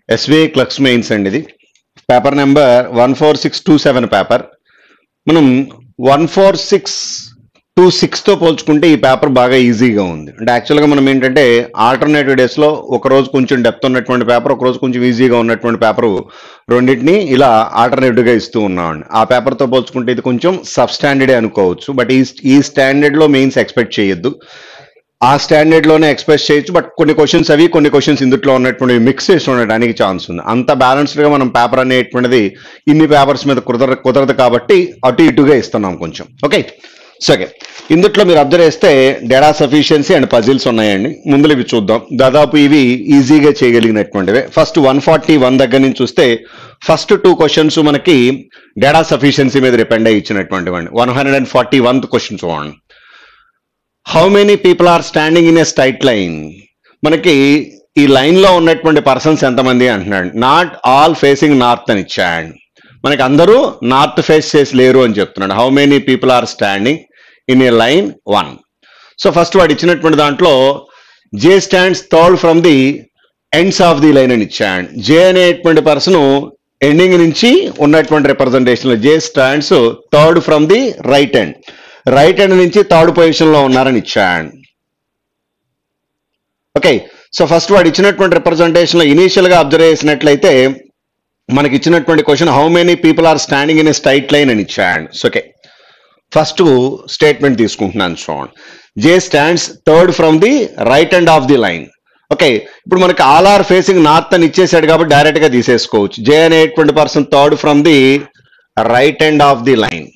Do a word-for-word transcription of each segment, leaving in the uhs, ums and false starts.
SBI clerks mains అండి. ఇది paper number one four six two seven paper. మనం one four six two సిక్స్తో పోల్చుకుంటే ఈ పేపర్ బాగా ఈజీగా ఉంది. అంటే యాక్చువల్గా మనం ఏంటంటే ఆల్టర్నేటివ్ డేస్లో ఒకరోజు కొంచెం డెప్త్ ఉన్నటువంటి పేపర్, ఒకరోజు కొంచెం ఈజీగా ఉన్నటువంటి పేపరు, రెండింటిని ఇలా ఆల్టర్నేటివ్గా ఇస్తూ ఉన్నామండి. ఆ పేపర్తో పోల్చుకుంటే ఇది కొంచెం సబ్ స్టాండర్డే అనుకోవచ్చు. బట్ ఈ ఈ స్టాండర్డ్లో మెయిన్స్ ఎక్స్పెక్ట్ చేయొద్దు. ఆ స్టాండర్డ్లోనే ఎక్స్ప్రెస్ చేయొచ్చు. బట్ కొన్ని క్వశ్చన్స్ అవి, కొన్ని క్వశ్చన్స్ ఇందులో ఉన్నటువంటి మిక్స్ చేసి ఉండడానికి ఛాన్స్ ఉంది. అంత బ్యాలెన్స్డ్గా మనం పేపర్ అనేటువంటిది ఇన్ని పేపర్స్ మీద కుదర కుదరదు కాబట్టి అటు ఇటుగా ఇస్తున్నాం కొంచెం. ఓకే, సో ఓకే, ఇందులో మీరు అబ్జర్వ్ చేస్తే డేటా సఫిషియన్సీ అండ్ పజిల్స్ ఉన్నాయండి. ముందులో ఇవి చూద్దాం. దాదాపు ఇవి ఈజీగా చేయగలిగినటువంటివే. ఫస్ట్ వన్ ఫార్టీ వన్ దగ్గర నుంచి చూస్తే ఫస్ట్ టూ క్వశ్చన్స్ మనకి డేటా సఫిషియన్సీ మీద డిపెండ్ అయ్యి ఇచ్చినటువంటివండి. One hundred and forty one question చూడండి. How many people are standing in a straight line. మనకి ఈ లైన్లో ఉన్నటువంటి పర్సన్స్ ఎంతమంది అంటున్నాడు. నాట్ ఆల్ ఫేసింగ్ నార్త్ అని ఇచ్చాడు. మనకి అందరూ నార్త్ ఫేస్ చేసి లేరు అని చెప్తున్నాడు. How many people are standing in a line one. So first వాడు ఇచ్చినటువంటి దాంట్లో J stands third from the ends of the line అని ఇచ్చాడు. జే అనేటువంటి పర్సన్ ఎండింగ్ నుంచి ఉన్నటువంటి representation, J stands third from the right end, right hand నుంచి third position లో ఉన్నారని ఇచ్చాడు. ఓకే, సో ఫస్ట్ వాడు ఇచ్చినటువంటి రిప్రజెంటేషన్ లో ఇనీషియల్ గా అబ్జర్వ్ చేసినట్లయితే మనకి ఇచ్చినటువంటి question how many people are standing in a straight line అని ఇచ్చాడు. సో ఓకే, ఫస్ట్ స్టేట్మెంట్ తీసుకుంటున్నాను చూడండి. J stands third from the right hand of the line. Okay, ఇప్పుడు మనకి ఆల్ ఆర్ ఫేసింగ్ నార్త్ అని ఇచ్చేసాడు కాబట్టి డైరెక్ట్ గా తీసేసుకోవచ్చు. జే అనేటువంటి person third from the right hand of the line.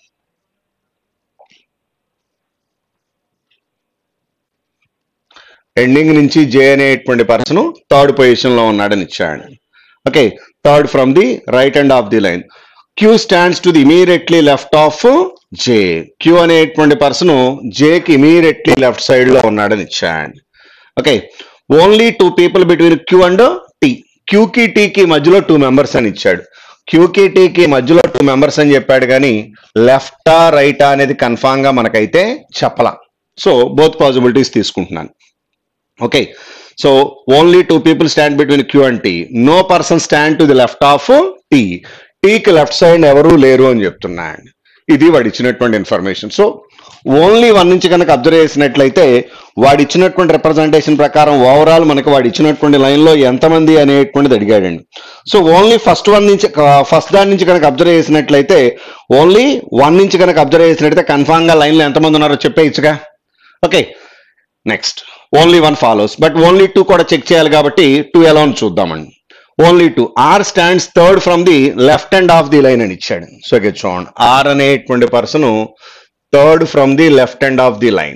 Ending నుంచి జే అనేటువంటి పర్సన్ థర్డ్ పొజిషన్ లో ఉన్నాడని ఇచ్చాడు. Okay, third from the right hand of the line. Q stands to the immediately left of J. Q అనేటువంటి person జేకి immediately left side లో ఉన్నాడని ఇచ్చాడు. Okay, only two people between Q and T. క్యూకి టీకి మధ్యలో టూ మెంబర్స్ అని ఇచ్చాడు. క్యూకి టీకి మధ్యలో టూ మెంబర్స్ అని చెప్పాడు, కానీ లెఫ్టా రైటా అనేది కన్ఫామ్ గా మనకైతే చెప్పలా. సో బోత్ పాసిబిలిటీస్ తీసుకుంటున్నాను. Okay, so only two people stand between Q and T. No person stand to the left of T. టీకి లెఫ్ట్ సైడ్ ఎవరూ లేరు అని చెప్తున్నాడు. ఇది వాడు ఇచ్చినటువంటి ఇన్ఫర్మేషన్. సో ఓన్లీ వన్ నుంచి కనుక అబ్జర్వ్ చేసినట్లయితే వాడు ఇచ్చినటువంటి రిప్రజెంటేషన్ ప్రకారం ఓవరాల్ మనకి వాడు ఇచ్చినటువంటి లైన్లో ఎంతమంది అనేటువంటిది అడిగాడండి. సో ఓన్లీ ఫస్ట్ వన్ నుంచి ఫస్ట్ దాని నుంచి కనుక అబ్జర్వ్ చేసినట్లయితే ఓన్లీ వన్ నుంచి కనుక అబ్జర్వ్ చేసినట్లయితే కన్ఫామ్ గా లైన్లో ఎంతమంది ఉన్నారో చెప్పేయచ్చుగా. Okay, next only one follows, but only two కూడా చెక్ చేయాలి కాబట్టి టూ ఎలా చూద్దామండి. Only two. R stands third from the left hand of the line అని ఇచ్చాడు. సో ఓకే చూడండి, ఆర్ అనేటువంటి person third from the left hand of the line.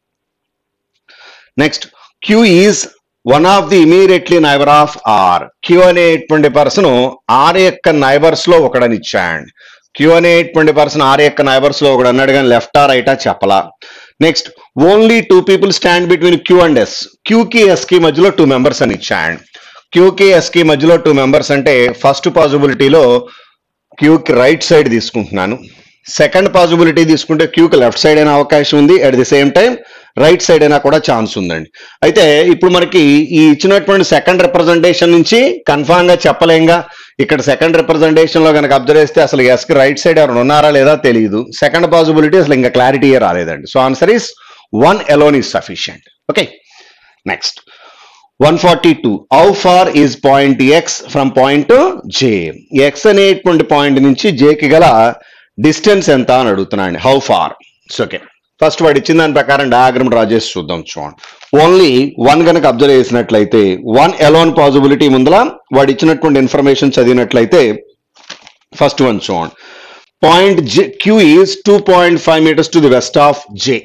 Next Q is one of the immediately neighbour of R. Q అనేటువంటి person R యొక్క neighbours లో ఒకడని ఇచ్చాడు. Queue అనేటువంటి పర్సన్ ఆర్ యొక్క నైబర్స్ లో ఒకడు అన్నాడు, కానీ లెఫ్టా రైటా చెప్పలా. Next only two people stand between Q and S. క్యూకి ఎస్కి మధ్యలో టూ మెంబర్స్ అని ఇచ్చాడు. క్యూకి ఎస్కి మధ్యలో టూ మెంబర్స్ అంటే ఫస్ట్ పాసిబిలిటీలో క్యూకి రైట్ సైడ్ తీసుకుంటున్నాను. సెకండ్ పాసిబిలిటీ తీసుకుంటే క్యూకి లెఫ్ట్ సైడ్ అయిన అవకాశం ఉంది, at the same time right side అయినా కూడా ఛాన్స్ ఉందండి. అయితే ఇప్పుడు మనకి ఈ ఇచ్చినటువంటి సెకండ్ రిప్రజెంటేషన్ నుంచి కన్ఫామ్ గా చెప్పలేంగా. ఇక్కడ సెకండ్ రిప్రజెంటేషన్ లో కనుక అబ్జర్వ్ చేస్తే అసలు ఎస్కి రైట్ సైడ్ ఎవరు ఉన్నారా లేదా తెలియదు. సెకండ్ పాసిబిలిటీ అసలు ఇంకా క్లారిటీయే రాలేదండి. So answer is one alone is sufficient. Okay, next one forty two. How far is point X from point J. X అనేటువంటి పాయింట్ నుంచి జేకి గల డిస్టెన్స్ ఎంత అని అడుగుతున్నాండి. How far. So okay, first వాడు ఇచ్చిన దాని ప్రకారం డయాగ్రామ్ డ్రా చేసి చూద్దాం. చూడండి, ఓన్లీ వన్ కనుక అబ్జర్వ్ చేసినట్లయితే వన్ ఎలోన్ పాసిబిలిటీ ముందల వాడు ఇచ్చినటువంటి ఇన్ఫర్మేషన్ చదివినట్లయితే ఫస్ట్ వన్ చూడండి. Point J Q is two point five metres to the west of J.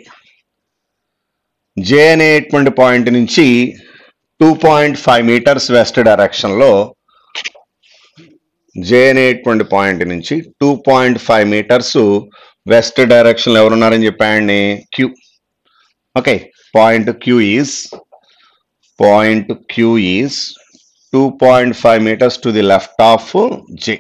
J అనేటువంటి పాయింట్ నుంచి two point five metres west direction లో జే అనేటువంటి పాయింట్ నుంచి two point five metres west direction లో ఎవరున్నారని చెప్పండి, Q. Okay, point Q is point Q is two point five metres to the left of J.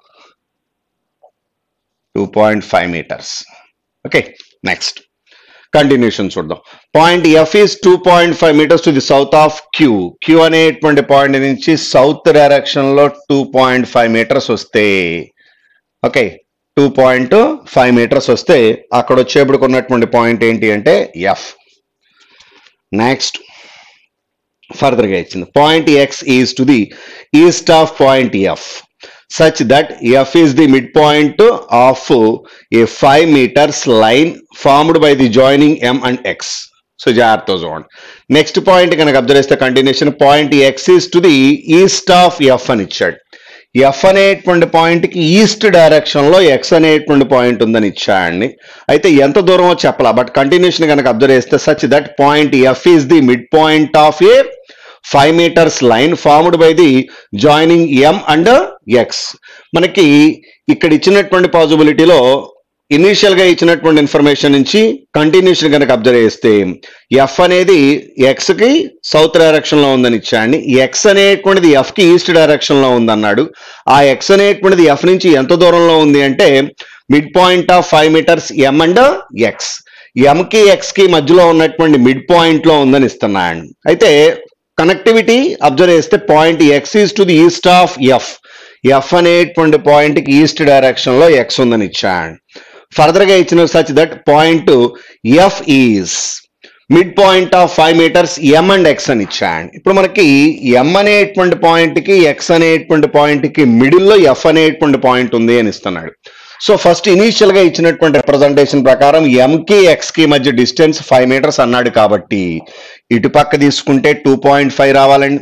Two point five metres. Okay, next continuation చూద్దాం. Point F is two point five metres to the south of Q. Q అనేటువంటి point నుంచి south direction లో two point five metres వస్తే, okay, two point five metres వస్తే అక్కడ వచ్చేప్పుడు ఉన్నటువంటి point ఏంటి అంటే ఎఫ్. నెక్స్ట్ ఫర్దర్గా ఇచ్చింది point X is to the east of point F such that F is the midpoint of a five meters line formed by the joining M and X. So, జాగ్రత్త చూడండి. Next point కనుక observe చేస్తే continuation point X is to the east of F అని ఇచ్చాడు. F అనేటువంటి పాయింట్కి east డైరెక్షన్లో X అనేటువంటి పాయింట్ ఉందని ఇచ్చాడండి. అయితే ఎంత దూరమో చెప్పాల, బట్ కంటిన్యూషన్ కనుక అబ్జర్వ్ చేస్తే such that point F is the mid point of a five metres line formed by the joining M and X. మనకి ఇక్కడ ఇచ్చినటువంటి పాసిబిలిటీలో ఇనీషియల్ గా ఇచ్చినటువంటి ఇన్ఫర్మేషన్ నుంచి కంటిన్యూషన్ కనుక అబ్జర్వ్ చేస్తే ఎఫ్ అనేది ఎక్స్ కి సౌత్ డైరెక్షన్ లో ఉందని ఇచ్చాండి. ఎక్స్ అనేటువంటిది ఎఫ్ కి ఈస్ట్ డైరెక్షన్ లో ఉందన్నాడు. ఆ ఎక్స్ అనేటువంటిది ఎఫ్ నుంచి ఎంత దూరంలో ఉంది అంటే mid point of five metres M and X. M కి ఎక్స్ కి మధ్యలో ఉన్నటువంటి మిడ్ పాయింట్ లో ఉందని ఇస్తున్నాడు. అయితే కనెక్టివిటీ అబ్జర్వ్ చేస్తే point X is to the east of F. F అనేటువంటి పాయింట్ కి ఈస్ట్ డైరెక్షన్ లో ఎక్స్ ఉందని ఇచ్చాడు. ఫర్దర్ గా ఇచ్చిన such that point F is mid point of five metres M and X అని ఇచ్చాడు. ఇప్పుడు మనకి ఎం అనేటువంటి పాయింట్ కి ఎక్స్ అనేటువంటి పాయింట్ కి మిడిల్ లో ఎఫ్ అనేటువంటి పాయింట్ ఉంది అని ఇస్తున్నాడు. సో ఫస్ట్ ఇనీషియల్ గా ఇచ్చినటువంటి రిప్రజెంటేషన్ ప్రకారం ఎం కి ఎక్స్ కి మధ్య డిస్టెన్స్ ఫైవ్ మీటర్స్ అన్నాడు కాబట్టి ఇటు పక్క తీసుకుంటే టూ పాయింట్ ఫైవ్ రావాలండి.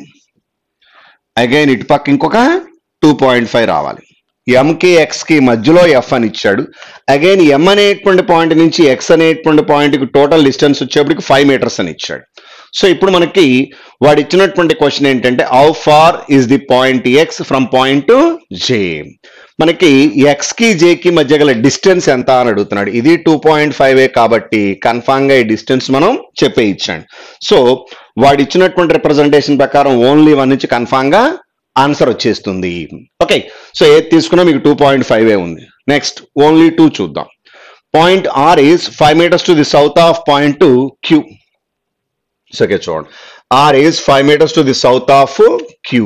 అగైన్ ఇటు పక్క ఇంకొక టూ పాయింట్ ఫైవ్ రావాలి. ఎంకి ఎక్స్ కి మధ్యలో ఎఫ్ అని ఇచ్చాడు. అగైన్ ఎం అనేటువంటి పాయింట్ నుంచి ఎక్స్ అనేటువంటి పాయింట్ కి టోటల్ డిస్టెన్స్ వచ్చేప్పటికి ఫైవ్ మీటర్స్ అని ఇచ్చాడు. సో ఇప్పుడు మనకి వాడు ఇచ్చినటువంటి క్వశ్చన్ ఏంటంటే how far is the point X from point J. మనకి ఎక్స్ కి జే కి మధ్య గల డిస్టెన్స్ ఎంత అని అడుగుతున్నాడు. ఇది టూ పాయింట్ ఫైవ్ కాబట్టి కన్ఫామ్ గా ఈ డిస్టెన్స్ మనం చెప్పే ఇచ్చాడు. సో వాడు ఇచ్చినటువంటి రిప్రజెంటేషన్ ప్రకారం ఓన్లీ వన్ నుంచి కన్ఫామ్ గా ఆన్సర్ వచ్చేస్తుంది. ఓకే, సో ఏది తీసుకున్నా మీకు టూ పాయింట్ ఫైవ్ ఏ ఉంది. నెక్స్ట్ ఓన్లీ టూ చూద్దాం. Point R is five metres to the south of point Q. So okay చూడండి, R is five metres to the south of Q.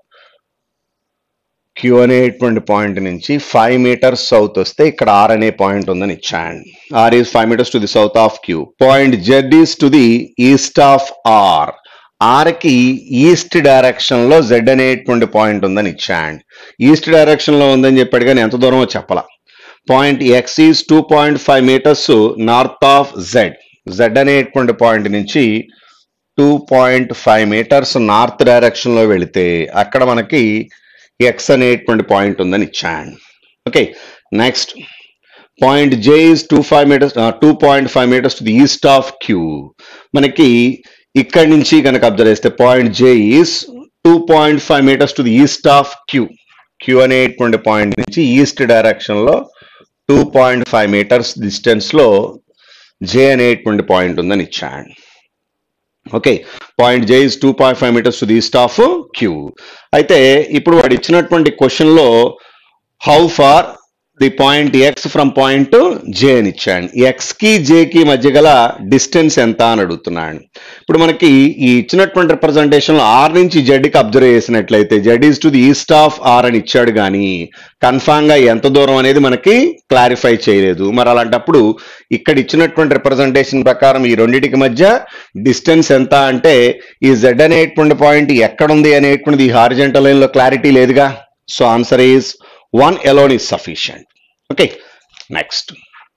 Q అనేటువంటి point నుంచి five metres south వస్తే ఇక్కడ R అనే point ఉందని ఇచ్చాను. R is five metres to the south of queue. Point Z is to the east of R. R కి east direction లో Z అనేటువంటి పాయింట్ ఉందని ఇచ్చాను. ఈస్ట్ డైరెక్షన్ లో ఉందని చెప్పాడు కానీ ఎంత దూరమో చెప్పాల. Point X is two point five metres north of Z. Z అనేటువంటి పాయింట్ నుంచి two point five metres north direction లో వెళితే అక్కడ మనకి ఎక్స్ అనేటువంటి పాయింట్ ఉందని ఇచ్చాను. Okay, next point J is two five metres two point five metres to the east of Q. మనకి ఇక్కడి నుంచి కనుక అబ్జర్వ్ చేస్తే point J is two point five metres to the east of Q. Q అనేటువంటి point నుంచి east direction లో two point five metres distance లో J అనేటువంటి పాయింట్ ఉందని ఇచ్చాను. Okay, point J is two point five metres to the east of Q. అయితే ఇప్పుడు వాడు ఇచ్చినటువంటి క్వశ్చన్ లో how far the point X from point J అని ఇచ్చాడు. ఎక్స్ కి జే కి మధ్య గల డిస్టెన్స్ ఎంత అని అడుగుతున్నాడు. ఇప్పుడు మనకి ఈ ఇచ్చినటువంటి రిప్రజెంటేషన్ లో ఆర్ నుంచి జెడ్ కి అబ్జర్వ్ చేసినట్లయితే Z is to the east of R అని ఇచ్చాడు కానీ కన్ఫామ్ గా ఎంత దూరం అనేది మనకి క్లారిఫై చేయలేదు. మరి అలాంటప్పుడు ఇక్కడ ఇచ్చినటువంటి రిప్రజెంటేషన్ ప్రకారం ఈ రెండింటికి మధ్య డిస్టెన్స్ ఎంత అంటే ఈ జెడ్ అనేటువంటి పాయింట్ ఎక్కడుంది అనేటువంటిది హారిజంటల్ లైన్ లో క్లారిటీ లేదుగా. So answer is one alone is sufficient. Okay, next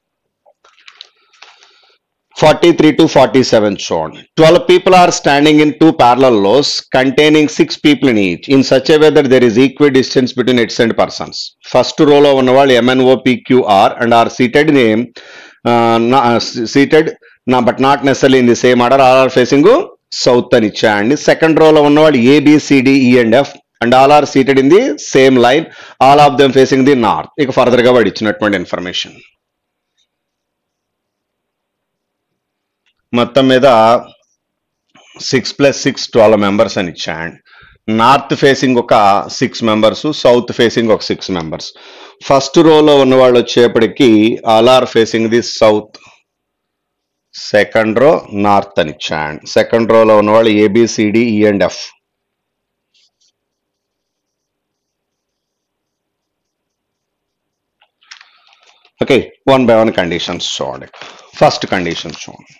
forty-three to forty-seven shown. twelve people are standing in two parallel rows containing six people in each in such a way that there is equidistance between its and persons. First row lo unna vallu M N O P Q R and are seated in a uh, uh, seated na, but not necessarily in the same order. All are facing south ani ichandi. Second row lo unna vallu A B C D E and F and all are seated in the same line, all of them facing the north. ఇక further గా వాడు ఇచ్చినటువంటి information మొత్తం మీద six plus six twelve members అని ఇచ్చాడు. North facing ఒక six members, south facing ఒక సిక్స్ మెంబర్స్. ఫస్ట్ రోలో ఉన్న వాళ్ళు వచ్చేప్పటికి all are facing the south. Second row north అని ఇచ్చాను. సెకండ్ రోలో ఉన్న వాళ్ళు A B C D E and F. Okay, one by one conditions చూడండి. ఫస్ట్ కండిషన్ చూడండి.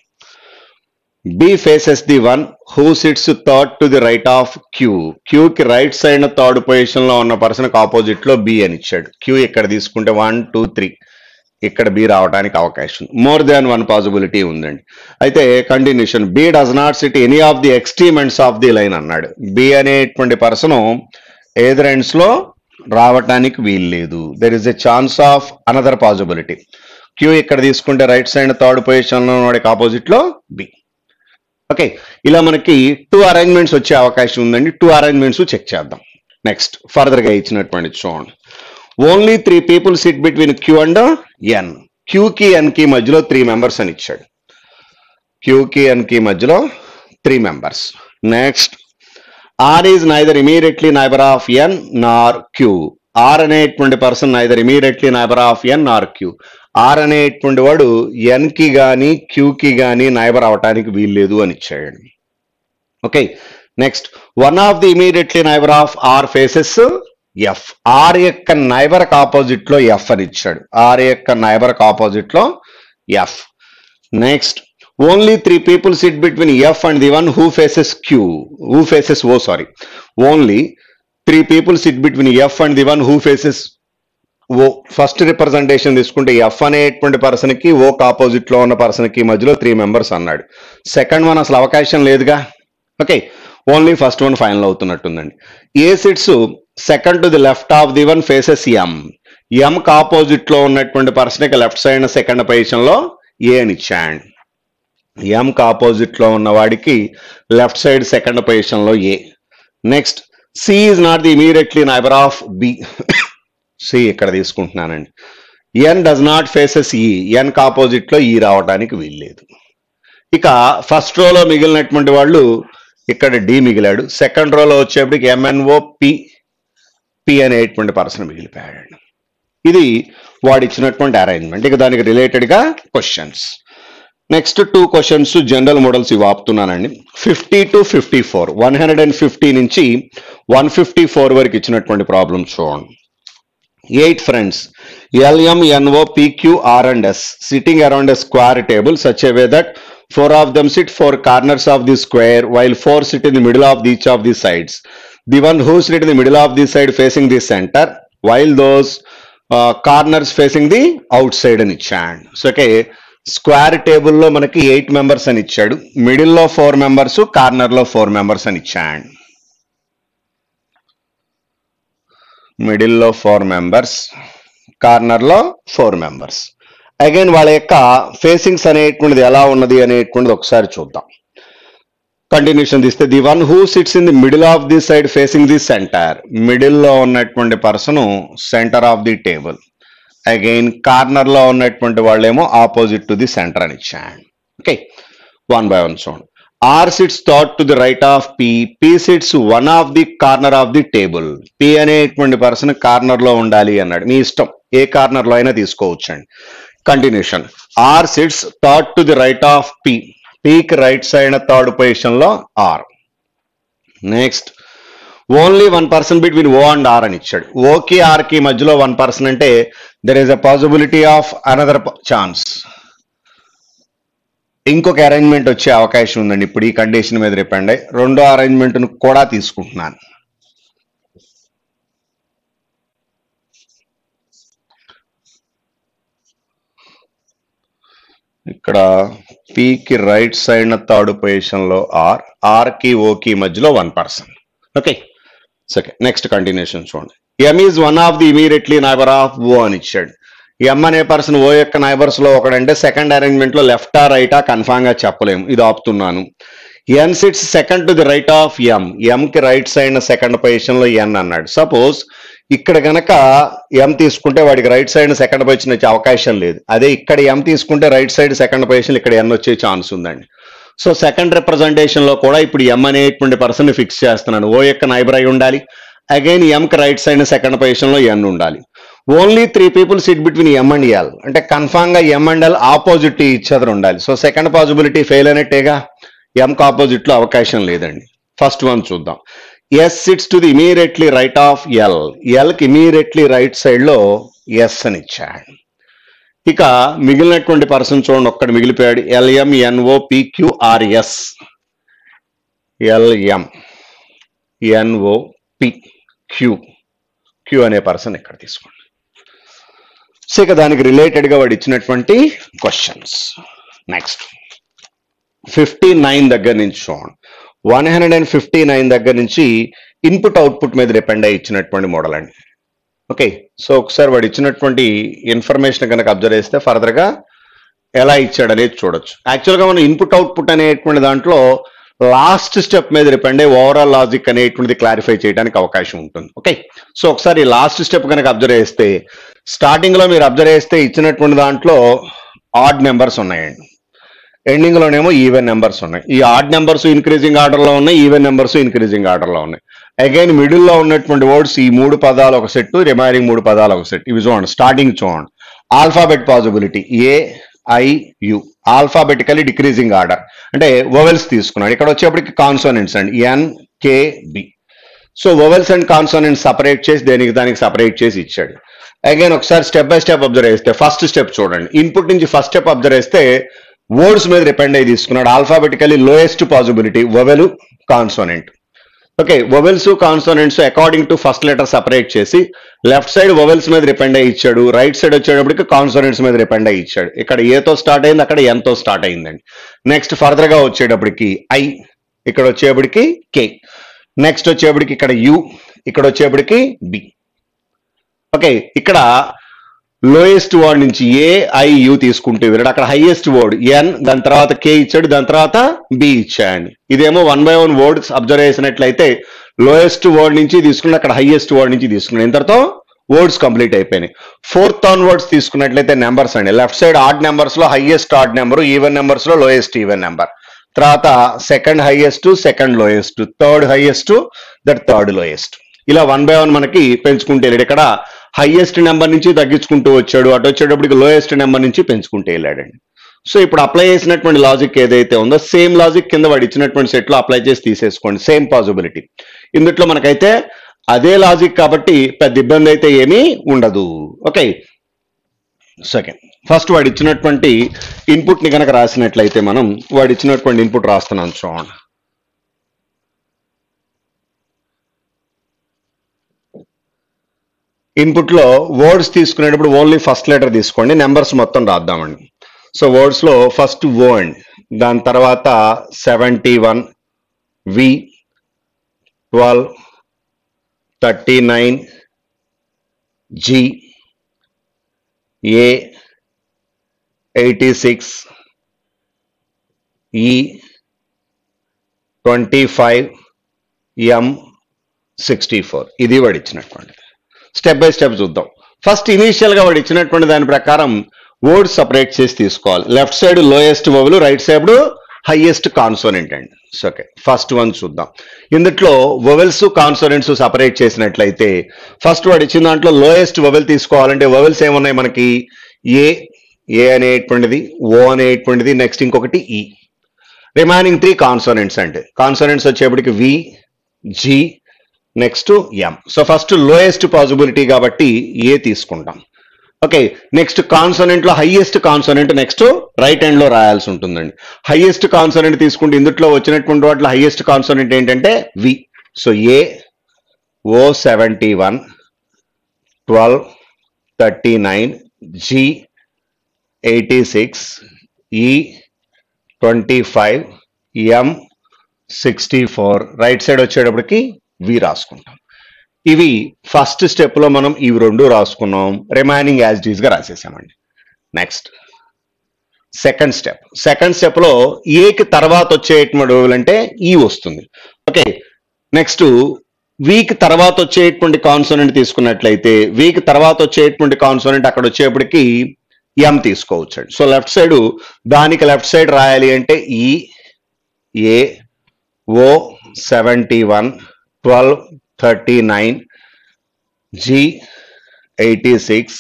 B faces the one who sits third to the right of Q. Q కి right side third position లో ఉన్న పర్సన్ ఆపోజిట్ లో B అని ఇచ్చాడు. Q ఇక్కడ తీసుకుంటే వన్ టూ త్రీ, ఇక్కడ B రావడానికి అవకాశం, మోర్ దాన్ వన్ పాసిబిలిటీ ఉందండి. అయితే continuation, B does not sit any of the extreme ends of the line అన్నాడు. B అనేటువంటి పర్సన్ ఎదర్ ఎండ్స్ లో రావటానికి వీలు లేదు. There is a chance of another possibility. Q ఇక్కడ తీసుకుంటే రైట్ సైడ్ థర్డ్ పొజిషన్ లో వాడికి ఆపోజిట్ లో B. ఓకే, ఇలా మనకి టూ అరేంజ్మెంట్స్ వచ్చే అవకాశం ఉందండి. టూ అరేంజ్మెంట్స్ చెక్ చేద్దాం. నెక్స్ట్ ఫర్దర్ గా ఇచ్చినటువంటి చూడండి. Only three people sit between Q and N. Q కి ఎన్ కి మధ్యలో త్రీ మెంబర్స్ అని ఇచ్చాడు. క్యూ కి ఎన్ కి మధ్యలో three members. Next, R is neither immediately neighbour of N nor Q. R అనేటువంటి person neither immediately neighbour of N nor Q. R అనేటువంటి వాడు ఎన్ కి గాని క్యూకి గాని నైబర్ అవటానికి వీల్లేదు అని ఇచ్చాడు. Okay, next, one of the immediately neighbour of R faces F. R యొక్క నైబర్ ఆపోజిట్ లో ఎఫ్ అని ఇచ్చాడు. ఆర్ యొక్క నైబర్ ఆపోజిట్ లో F. Next, only three people sit between F and the one who faces Q. Who faces O sorry only three people sit between F and the one who faces O. First representation తీసుకుంటే F అనేటువంటి person కి O opposite లో ఉన్న person కి మధ్యలో three members అన్నాడు. Second one అసలు అవకాశం లేదుగా. Okay, only first one final అవుతున్నట్టుందండి. A sits second to the left of the one faces M. M కి ఆపోజిట్ లో ఉన్నటువంటి పర్సన్ కి లెఫ్ట్ సైడ్ సెకండ్ పొజిషన్ లో ఏ అని ఇచ్చాడు. ఎం కి ఆపోజిట్ లో ఉన్న వాడికి లెఫ్ట్ సైడ్ సెకండ్ పొజిషన్ లో A. Next, C is not the immediately neighbour of B. C ఇక్కడ తీసుకుంటున్నానండి. ఎన్ డస్ నాట్ ఫేసెస్ ఈ. ఎన్ కి ఆపోజిట్ లో ఈ రావడానికి వీల్లేదు. ఇక ఫస్ట్ రోలో మిగిలినటువంటి వాళ్ళు ఇక్కడ డి మిగిలాడు. సెకండ్ రోలో వచ్చేప్పటికి ఎంఎన్ఓ పి పి అనేటువంటి పర్సన్ మిగిలిపోయాడు. ఇది వాడు ఇచ్చినటువంటి అరేంజ్మెంట్. ఇక దానికి రిలేటెడ్ గా questions. Next two questions general models ఇవి ఆపుతున్నానండి. Fifty to fifty four one hundred and fifty నుంచి వన్ ఫిఫ్టీ ఫోర్ వరకు ఇచ్చినటువంటి ప్రాబ్లమ్స్ చూడండి. Eight friends, L M N O P Q R and S, sitting around a square table such a way that four of them sit four corners of the square while four sit in the middle of each of the sides. The one who sit in the middle of the side facing the center while those uh, corners facing the outside అని ఇచ్చాడు. So okay, square టేబుల్లో మనకి eight members అని ఇచ్చాడు. మిడిల్లో four members, కార్నర్లో four members అని ఇచ్చాడు. మిడిల్లో ఫోర్ మెంబర్స్, కార్నర్లో ఫోర్ మెంబర్స్. అగైన్ వాళ్ళ యొక్క ఫేసింగ్స్ అనేటువంటిది ఎలా ఉన్నది అనేటువంటిది ఒకసారి చూద్దాం. కంటిన్యూషన్ తీస్తే, the one who sits in the middle of the side facing the centre. మిడిల్లో ఉన్నటువంటి person centre of the table. Again కార్నర్లో ఉన్నటువంటి వాళ్ళేమో ఆపోజిట్ టు ది సెంటర్ అని ఇచ్చాడు. ఓకే, వన్ బై వన్ చూడండి. R sits third to the right of P. P sits one of the corner of the table. P అనేటువంటి person corner లో ఉండాలి అన్నాడు. మీ ఇష్టం, ఏ కార్నర్ లో అయినా తీసుకోవచ్చండి. Continuation, R sits third to the right of P. పికి రైట్ సైడ్ థర్డ్ పొజిషన్ లో R. Next, only one person between O and R అని ఇచ్చాడు. ఓకి ఆర్ కి మధ్యలో వన్ పర్సన్ అంటే there is a possibility of another chance. ఇంకొక arrangement వచ్చే అవకాశం ఉందండి. ఇప్పుడు ఈ కండిషన్ మీద డిపెండ్ అయ్యి రెండో అరేంజ్మెంట్ కూడా తీసుకుంటున్నాను. ఇక్కడ పికి రైట్ సైడ్ థర్డ్ పొజిషన్ లో ఆర్, ఆర్ కి ఓకి మధ్యలో one person. Okay, okay, next continuation చూడండి. M is one of the immediately neighbour of O అని ఇచ్చాడు. ఎం అనే పర్సన్ ఓ యొక్క నైబర్స్ లో ఒకడంటే సెకండ్ అరేంజ్మెంట్ లో లెఫ్టా రైటా కన్ఫామ్ గా చెప్పలేము, ఇది ఆపుతున్నాను. N sits second to the right of M. M కి రైట్ సైడ్ సెకండ్ పొజిషన్ లో ఎన్ అన్నాడు. సపోజ్ ఇక్కడ గనక ఎం తీసుకుంటే వాడికి రైట్ సైడ్ సెకండ్ పొజిషన్ వచ్చే అవకాశం లేదు. అదే ఇక్కడ ఎం తీసుకుంటే రైట్ సైడ్ సెకండ్ పొజిషన్ ఇక్కడ ఎన్ వచ్చే ఛాన్స్ ఉందండి. సో సెకండ్ రిప్రజెంటేషన్ లో కూడా ఇప్పుడు ఎం అనేటువంటి పర్సన్ ఫిక్స్ చేస్తున్నాను. ఓ యొక్క నైబర్ అయి ఉండాలి. అగైన్ ఎంకి రైట్ సైడ్ సెకండ్ పొజిషన్ లో ఎన్ ఉండాలి. Only three people sit between M and L, అంటే కన్ఫామ్ గా M and L opposite each other ఉండాలి. సో సెకండ్ పాసిబిలిటీ ఫెయిల్ అనేట్టేగా, ఎంకి ఆపోజిట్ లో అవకాశం లేదండి. ఫస్ట్ వన్ చూద్దాం. S sits to the immediately right of L, L కి ఇమీడియట్లీ రైట్ సైడ్ లో ఎస్ అని ఇచ్చాడు. ఇక మిగిలినటువంటి పర్సన్ చూడండి, ఒక్కడు మిగిలిపోయాడు. LM NO PQRS, LM NO P Q Q అనే పర్సన్ ఇక్కడ తీసుకోండి. సో ఇక దానికి రిలేటెడ్ గా వాడు ఇచ్చినటువంటి క్వశ్చన్స్. నెక్స్ట్ ఫిఫ్టీ నైన్ దగ్గర నుంచి చూడండి, one hundred and fifty nine దగ్గర నుంచి ఇన్పుట్ అవుట్పుట్ మీద డిపెండ్ అయ్యి ఇచ్చినటువంటి మోడల్ అండి. ఓకే, సో ఒకసారి వాడు ఇచ్చినటువంటి ఇన్ఫర్మేషన్ కనుక అబ్జర్వ్ చేస్తే ఫర్దర్ గా ఎలా ఇచ్చాడు అనేది చూడొచ్చు. యాక్చువల్గా మనం ఇన్పుట్ అవుట్పుట్ అనేటువంటి దాంట్లో లాస్ట్ స్టెప్ మీద డిపెండ్ అయ్యి ఓవరాల్ లాజిక్ అనేటువంటిది క్లారిఫై చేయడానికి అవకాశం ఉంటుంది. ఓకే, సో ఒకసారి లాస్ట్ స్టెప్ కనుక అబ్జర్వ్ చేస్తే స్టార్టింగ్ లో మీరు అబ్జర్వ్ చేస్తే ఇచ్చినటువంటి దాంట్లో ఆడ్ నెంబర్స్ ఉన్నాయండి, ఎండింగ్ లోనేమో ఈవెన్ నెంబర్స్ ఉన్నాయి. ఈ ఆడ్ నెంబర్స్ ఇంక్రీజింగ్ ఆర్డర్ లో ఉన్నాయి, ఈవెన్ నెంబర్స్ ఇంక్రీజింగ్ ఆర్డర్ లో ఉన్నాయి. అగైన్ మిడిల్ లో ఉన్నటువంటి వర్డ్స్ ఈ మూడు పదాలు ఒక సెట్, రిమైనింగ్ మూడు పదాలు ఒక సెట్. ఇవి చూడండి, స్టార్టింగ్ చూడండి, alphabet possibility A I U, alphabetically decreasing order, అంటే వొవెల్స్ తీసుకున్నాడు. ఇక్కడ వచ్చేప్పటికి కాన్సోనెంట్స్ అండి, N K B. So vowels and consonants separate చేసి దేనికి దానికి సపరేట్ చేసి ఇచ్చాడు. అగైన్ ఒకసారి స్టెప్ బై స్టెప్ అబ్జర్వ్ చేస్తే ఫస్ట్ స్టెప్ చూడండి, ఇన్పుట్ నుంచి ఫస్ట్ స్టెప్ అబ్జర్వ్ చేస్తే వర్డ్స్ మీద డిపెండ్ అయ్యి తీసుకున్నాడు. Alphabetically lowest possibility vowel consonant. Okay, vowels consonants according to first letter separate చేసి లెఫ్ట్ సైడ్ వొవెల్స్ మీద డిపెండ్ అయ్యి ఇచ్చాడు, రైట్ సైడ్ వచ్చేటప్పటికి కాన్సోనెంట్స్ మీద డిపెండ్ అయ్యి ఇచ్చాడు. ఇక్కడ ఏతో స్టార్ట్ అయింది, అక్కడ ఎంతో స్టార్ట్ అయిందండి. నెక్స్ట్ ఫర్దర్ గా వచ్చేటప్పటికి ఐ, ఇక్కడ వచ్చేప్పటికి కే, నెక్స్ట్ వచ్చేప్పటికి ఇక్కడ యు, ఇక్కడ వచ్చేప్పటికి బి. ఓకే, ఇక్కడ లోయెస్ట్ వర్డ్ నుంచి ఏ ఐ యు తీసుకుంటూ వెళ్ళాడు, అక్కడ హైయెస్ట్ వర్డ్ ఎన్, దాని తర్వాత కే ఇచ్చాడు, దాని తర్వాత బి ఇచ్చాడు. ఇదేమో one by one words observe చేసినట్లయితే లోయెస్ట్ వర్డ్ నుంచి తీసుకుని అక్కడ హైయెస్ట్ వర్డ్ నుంచి తీసుకున్నాడు. ఇంతతో వర్డ్స్ కంప్లీట్ అయిపోయినాయి. ఫోర్త్ ఆన్ వర్డ్స్ తీసుకున్నట్లయితే నెంబర్స్ అండి, లెఫ్ట్ సైడ్ ఆడ్ నెంబర్స్ లో highest odd number, even numbers లో లోయెస్ట్ ఈవెన్ నెంబర్, తర్వాత second highest, second lowest, third highest, that third lowest. ఇలా వన్ బై వన్ మనకి పెంచుకుంటే వెళ్ళాడు. ఇక్కడ హైయెస్ట్ నెంబర్ నుంచి తగ్గించుకుంటూ వచ్చాడు, అటు వచ్చేటప్పటికి లోయెస్ట్ నెంబర్ నుంచి పెంచుకుంటూ వెళ్ళాడండి. సో ఇప్పుడు అప్లై చేసినటువంటి లాజిక్ ఏదైతే ఉందో సేమ్ లాజిక్ కింద వాడు ఇచ్చినటువంటి సెట్ లో అప్లై చేసి తీసేసుకోండి. సేమ్ పాసిబిలిటీ ఇందుట్లో మనకైతే అదే లాజిక్ కాబట్టి పెద్ద ఇబ్బంది అయితే ఏమీ ఉండదు. ఓకే, సెకండ్ ఫస్ట్ వాడు ఇచ్చినటువంటి ఇన్పుట్ ని కనుక రాసినట్లయితే మనం వాడు ఇచ్చినటువంటి ఇన్పుట్ రాస్తున్నాం చూడండి. ఇన్పుట్ లో వర్డ్స్ తీసుకునేటప్పుడు ఓన్లీ ఫస్ట్ లెటర్ తీసుకోండి, నెంబర్స్ మొత్తం రాద్దామండి. సో వర్డ్స్ లో ఫస్ట్ ఓ అండి, దాని తర్వాత seventy one, V, twelve, thirty nine, G, A, eighty six, E, twenty five, M, sixty four. ఇది వాడు ఇచ్చినటువంటి స్టెప్ బై స్టెప్ చూద్దాం. ఫస్ట్ ఇనీషియల్ గా వాడు ఇచ్చినటువంటి దాని ప్రకారం వర్డ్స్ సపరేట్ చేసి తీసుకోవాలి. Left side lowest vowel, right side highest consonant అండి. ఓకే, ఫస్ట్ వన్ చూద్దాం. ఇందులో వొవెల్స్ కాన్సోనెంట్స్ సపరేట్ చేసినట్లయితే ఫస్ట్ వాడు ఇచ్చిన దాంట్లో లోయెస్ట్ వొవెల్ తీసుకోవాలంటే వొవెల్స్ ఏమున్నాయి మనకి, ఏ ఏ అనేటువంటిది, ఓ అనేటువంటిది, నెక్స్ట్ ఇంకొకటి ఈ. రిమైనింగ్ త్రీ కాన్సోనెంట్స్ అంటే కాన్సోనెంట్స్ వచ్చేప్పటికి V, G, next M. So first lowest possibility కాబట్టి ఏ తీసుకుంటాం. ఓకే, నెక్స్ట్ కాన్సోనెంట్ లో highest consonant next right hand లో రాయాల్సి ఉంటుందండి. హైయెస్ట్ కాన్సోనెంట్ తీసుకుంటే ఇందులో వచ్చినటువంటి వాటిలో హైయెస్ట్ కాన్సోనెంట్ ఏంటంటే V. So A, O seventy one, twelve, thirty nine, G eighty six, E twenty five, M sixty four, right side వచ్చేటప్పటికి వి రాసుకుంటాం. ఇవి ఫస్ట్ స్టెప్ లో మనం ఇవి రెండు రాసుకున్నాం, రిమైనింగ్ యాజ్ డీస్ గా రాసేసామండి. Next second step, second step లో ఏకి తర్వాత వచ్చేటువంటి అంటే ఈ వస్తుంది. ఓకే, నెక్స్ట్ వీక్ తర్వాత వచ్చేటువంటి కాన్సోనెంట్ తీసుకున్నట్లయితే వీక్ తర్వాత వచ్చేటువంటి కాన్సోనెంట్ అక్కడ వచ్చేప్పటికి ఎం తీసుకోవచ్చు. సో లెఫ్ట్ సైడ్ దానికి లెఫ్ట్ సైడ్ రాయాలి అంటే E, A, O seventy one, twelve, thirty nine, G eighty six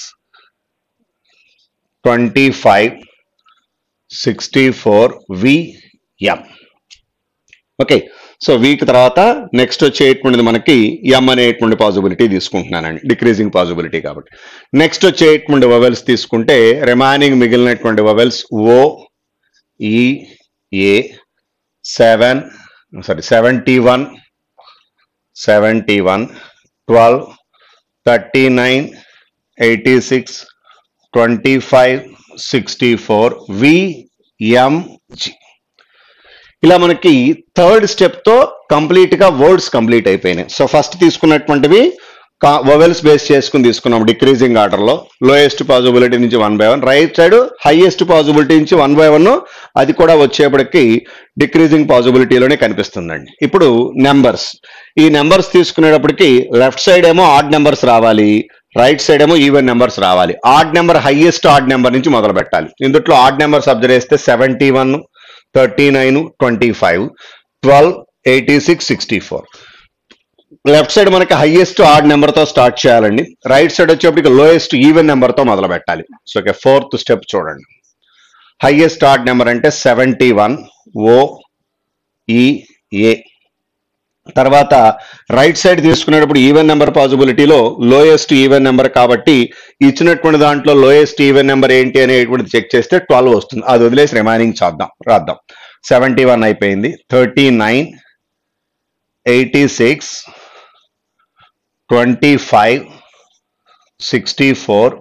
twenty five sixty four VM. Okay, so వీక్ తర్వాత నెక్స్ట్ వచ్చేటువంటిది మనకి ఎం అనేటువంటి పాసిబిలిటీ తీసుకుంటున్నానండి, డిక్రీజింగ్ పాసిబిలిటీ కాబట్టి. నెక్స్ట్ వచ్చేటువంటి వవెల్స్ తీసుకుంటే రిమైనింగ్ మిగిలినటువంటి vowels O E A seven sorry seventy one seventy one twelve thirty nine eighty six twenty five sixty four VMG. ఇలా మనకి థర్డ్ స్టెప్ తో కంప్లీట్ గా వర్డ్స్ కంప్లీట్ అయిపోయినాయి. సో ఫస్ట్ తీసుకున్నటువంటివి వవెల్స్ బేస్ చేసుకుని తీసుకున్నాం డిక్రీజింగ్ ఆర్డర్ లో. Lowest possibility నుంచి one by one, right side highest possibility నుంచి వన్ బై వన్, అది కూడా వచ్చేప్పటికి డిక్రీజింగ్ పాసిబిలిటీలోనే కనిపిస్తుందండి. ఇప్పుడు నెంబర్స్, ఈ నెంబర్స్ తీసుకునేటప్పటికి లెఫ్ట్ సైడ్ ఏమో ఆడ్ నెంబర్స్ రావాలి, రైట్ సైడ్ ఏమో ఈవెన్ నెంబర్స్ రావాలి. Odd number highest odd number నుంచి మొదలు పెట్టాలి. ఇందులో ఆడ్ నెంబర్స్ అబ్జర్వ్ చేస్తే seventy one thirty nine twenty five twelve eighty six sixty four. Left side మనకి హైయెస్ట్ ఆడ్ నెంబర్ తో స్టార్ట్ చేయాలండి, రైట్ సైడ్ వచ్చేప్పటికి లోయెస్ట్ ఈవెన్ నెంబర్ తో మొదలు పెట్టాలి. సో ఓకే, ఫోర్త్ స్టెప్ చూడండి. హైయెస్ట్ ఆడ్ నెంబర్ అంటే seventy one O E A. తర్వాత రైట్ సైడ్ తీసుకునేటప్పుడు ఈవెన్ నెంబర్ పాసిబిలిటీలో లోయెస్ట్ ఈవెన్ నెంబర్ కాబట్టి ఇచ్చినటువంటి దాంట్లో లోయెస్ట్ ఈవెన్ నెంబర్ ఏంటి అనేటువంటిది చెక్ చేస్తే ట్వెల్వ్ వస్తుంది. అది వదిలేసి రిమైనింగ్ చేద్దాం రాద్దాం. సెవెంటీ వన్ అయిపోయింది, thirty nine eighty six twenty five sixty four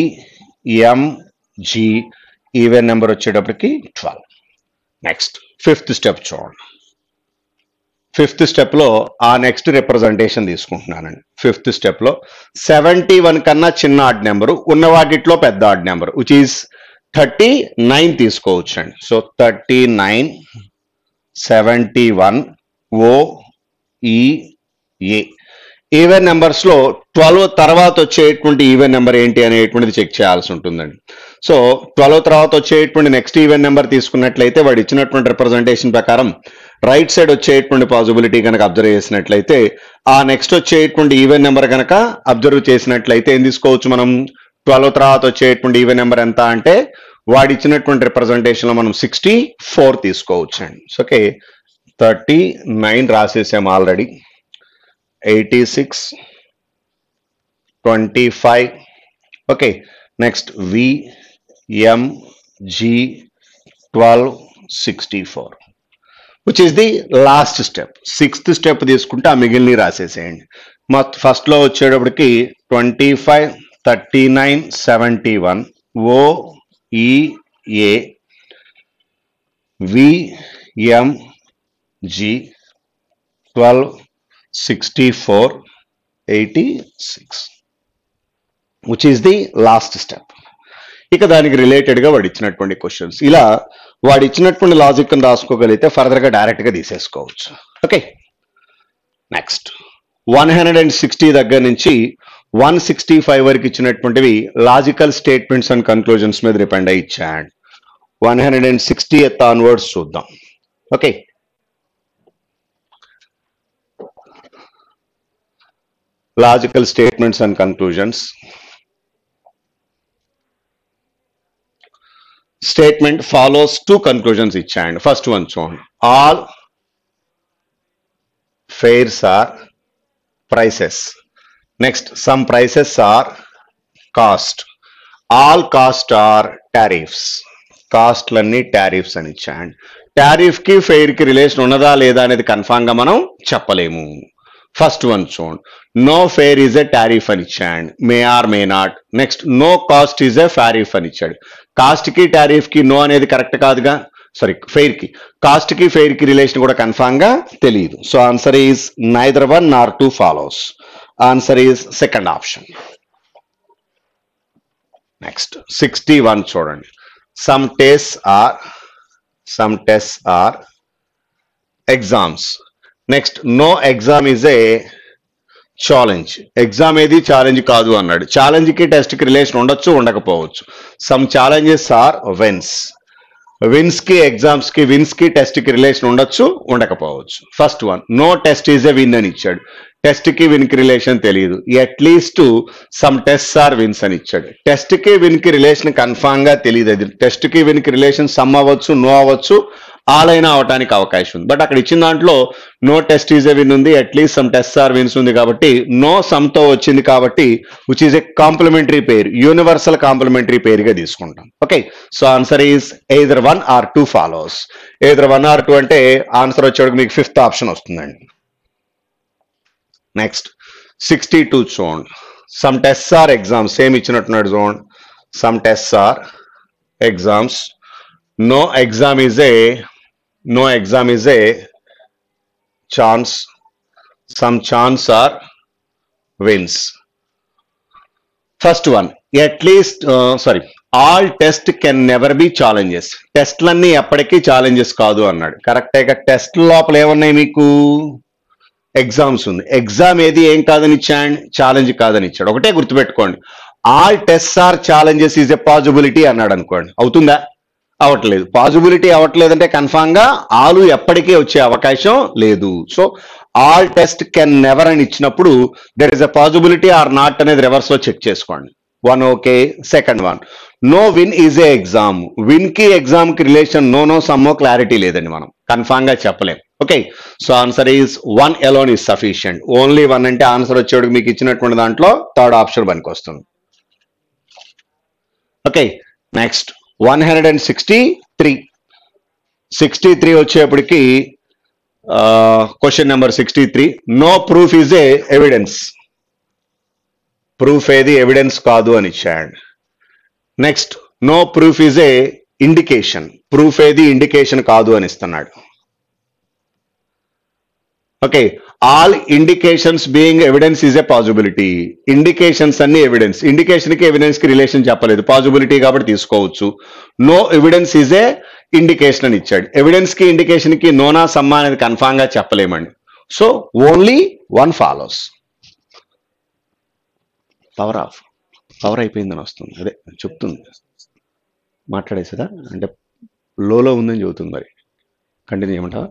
VMG. Even number వచ్చేటప్పటికి ట్వెల్వ్. నెక్స్ట్ ఫిఫ్త్ స్టెప్ చూడండి. ఫిఫ్త్ స్టెప్ లో ఆ నెక్స్ట్ రిప్రజెంటేషన్ తీసుకుంటున్నానండి. ఫిఫ్త్ స్టెప్ లో సెవెంటీ వన్ కన్నా చిన్న ఆడ్ నెంబరు, ఉన్న వాటిలో పెద్ద odd number which is thirty nine తీసుకోవచ్చు అండి. So thirty nine seventy one O E A. Even numbers లో ట్వెల్వ్ తర్వాత వచ్చేటువంటి ఈవెన్ నెంబర్ ఏంటి అనేటువంటిది చెక్ చేయాల్సి ఉంటుందండి. సో ట్వెల్వ్ తర్వాత వచ్చేటువంటి నెక్స్ట్ ఈవెన్ నెంబర్ తీసుకున్నట్లయితే వాడు ఇచ్చినటువంటి రిప్రజెంటేషన్ ప్రకారం రైట్ సైడ్ వచ్చేటువంటి పాసిబిలిటీ కనుక అబ్జర్వ్ చేసినట్లయితే ఆ నెక్స్ట్ వచ్చేటువంటి ఈవెన్ నెంబర్ కనుక అబ్జర్వ్ చేసినట్లయితే ఏం తీసుకోవచ్చు మనం? ట్వెల్వ్ తర్వాత వచ్చేటువంటి ఈవెన్ నెంబర్ ఎంత అంటే వాడు ఇచ్చినటువంటి రిప్రజెంటేషన్ లో మనం సిక్స్టీ ఫోర్ తీసుకోవచ్చు అండి. ఓకే, థర్టీ నైన్ రాసేసాం already, eighty six twenty five. Okay, next VMG twelve sixty four which is the last step. Sixth step తీసుకుంటే ఆ మిగిలిన రాసేసేయండి. మా ఫస్ట్ లో వచ్చేటప్పటికి twenty five thirty nine seventy one O E A VMG twelve sixty four eighty six which is the last step. ఇక దానికి related గా వాడు ఇచ్చినటువంటి క్వశ్చన్స్, ఇలా వాడు ఇచ్చినటువంటి లాజిక్ ని రాసుకోగలిగితే ఫర్దర్ గా డైరెక్ట్ గా తీసేసుకోవచ్చు. Okay, next one hundred and sixty దగ్గర నుంచి వన్ సిక్స్టీ ఫైవ్ వరకు ఇచ్చినటువంటివి లాజికల్ స్టేట్మెంట్స్ అండ్ కన్క్లూజన్స్ మీద డిపెండ్ అయ్యి ఇచ్చాడు. One hundred and sixtieth onwards చూద్దాం. Okay, logical statements and conclusions. Statement follows two conclusions ఇచ్చాయండి. ఫస్ట్ వన్ చూడండి, all fares are prices. Next some prices are cost. All cost are tariffs. కాస్ట్లన్నీ tariffs అని ఇచ్చాయండి. Tariff కి fare కి relation ఉన్నదా లేదా అనేది కన్ఫామ్ గా మనం చెప్పలేము. ఫస్ట్ వన్ చూడండి, no fare is a tariff అని ఇచ్చాడు, may or may not. Next no cost is a tariff అని ఇచ్చాడు. కాస్ట్ కి టారిఫ్ కి నో అనేది కరెక్ట్ కాదుగా, సారీ ఫెయిర్ కి. కాస్ట్ కి ఫెయిర్ కి రిలేషన్ కూడా కన్ఫామ్ గా తెలియదు. So answer is neither one nor two follows. Answer is second option. Next sixty one చూడండి, some tests are some tests are exams. Next no exam is a challenge. Exam ఏది challenge కాదు అన్నాడు. Challenge కి test కి relation ఉండొచ్చు ఉండకపోవచ్చు. Some challenges are wins. Wins కి exams కి విన్స్ కి టెస్ట్ కి రిలేషన్ ఉండొచ్చు ఉండకపోవచ్చు. First one no test is a win అని ఇచ్చాడు. టెస్ట్ కి విన్ కి రిలేషన్ తెలియదు, at least some test are wins అని ఇచ్చాడు. టెస్ట్ కి విన్ కి రిలేషన్ కన్ఫామ్ గా తెలియదు. అది టెస్ట్ కి విన్ కి రిలేషన్ సమ్ అవ్వచ్చు, నో అవ్వచ్చు, ఆల్ అయినా అవడానికి అవకాశం ఉంది. బట్ అక్కడ ఇచ్చిన దాంట్లో no test is a win ఉంది, at least some test are wins ఉంది కాబట్టి నో సమ్ తో వచ్చింది కాబట్టి which is a complementary pair, universal complementary pair గా తీసుకుంటాం. Okay, so answer is either one or two follows. Either one or two అంటే answer వచ్చేవాడికి మీకు ఫిఫ్త్ ఆప్షన్ వస్తుందండి. నెక్స్ట్ సిక్స్టీ టూ చూడండి. Some test are exams same ఇచ్చినట్టున్నాడు చూడండి. Some test are exams, no exam is a no exam is a chance, some chance are wins. First one, at least uh, sorry, all test can never be challenges. Test లన్నీ ఎప్పటికీ challenges కాదు అన్నాడు. కరెక్టే గా. Test లోపల ఏమన్నాయి మీకు? Exams ఉంది. Exam ఏది ఏం కాదని ఇచ్చాడు? ఛాలెంజ్ కాదని ఇచ్చాడు. ఒకటే గుర్తుపెట్టుకోండి, all test are challenges is a possibility అన్నాడు అనుకోండి. అవుతుందా? అవట్లేదు. పాసిబిలిటీ అవ్వట్లేదంటే కన్ఫామ్ గా ఆలు ఎప్పటికీ వచ్చే అవకాశం లేదు. So all test can never అని ఇచ్చినప్పుడు there is a possibility or not అనేది రివర్స్ లో చెక్ చేసుకోండి. One okay. Second one, no win is a exam. Win కి ఎగ్జామ్ కి రిలేషన్ నో నో సమ్మో క్లారిటీ లేదండి, మనం కన్ఫామ్ గా చెప్పలేం. Okay, so answer is one alone is sufficient. Only one అంటే ఆన్సర్ వచ్చేవాడికి మీకు ఇచ్చినటువంటి దాంట్లో థర్డ్ ఆప్షన్ పనికి వస్తుంది. Okay, next one hundred and sixty three. Sixty three వచ్చేప్పటికి question number sixty three, no proof is a evidence. Proof ఏది evidence కాదు అని ఇచ్చాడు. Next no proof is a indication. Proof ఏది ఇండికేషన్ కాదు అని ఇస్తున్నాడు. Okay, all indications being evidence is a possibility. Indications అన్ని ఎవిడెన్స్. ఇండికేషన్ కి ఎవిడెన్స్ కి రిలేషన్ చెప్పలేదు, పాసిబిలిటీ కాబట్టి తీసుకోవచ్చు. No evidence is a indication అని ఇచ్చాడు. ఎవిడెన్స్ కి ఇండికేషన్ కి నోనా సమ్మా అనేది కన్ఫామ్ గా చెప్పలేమండి. So only one follows. Power off, power అయిపోయిందని వస్తుంది, అదే చెప్తుంది. మాట్లాడేసేదా అంటే లోలో ఉందని చెబుతుంది. మరి కంటిన్యూ చేయమంటావా?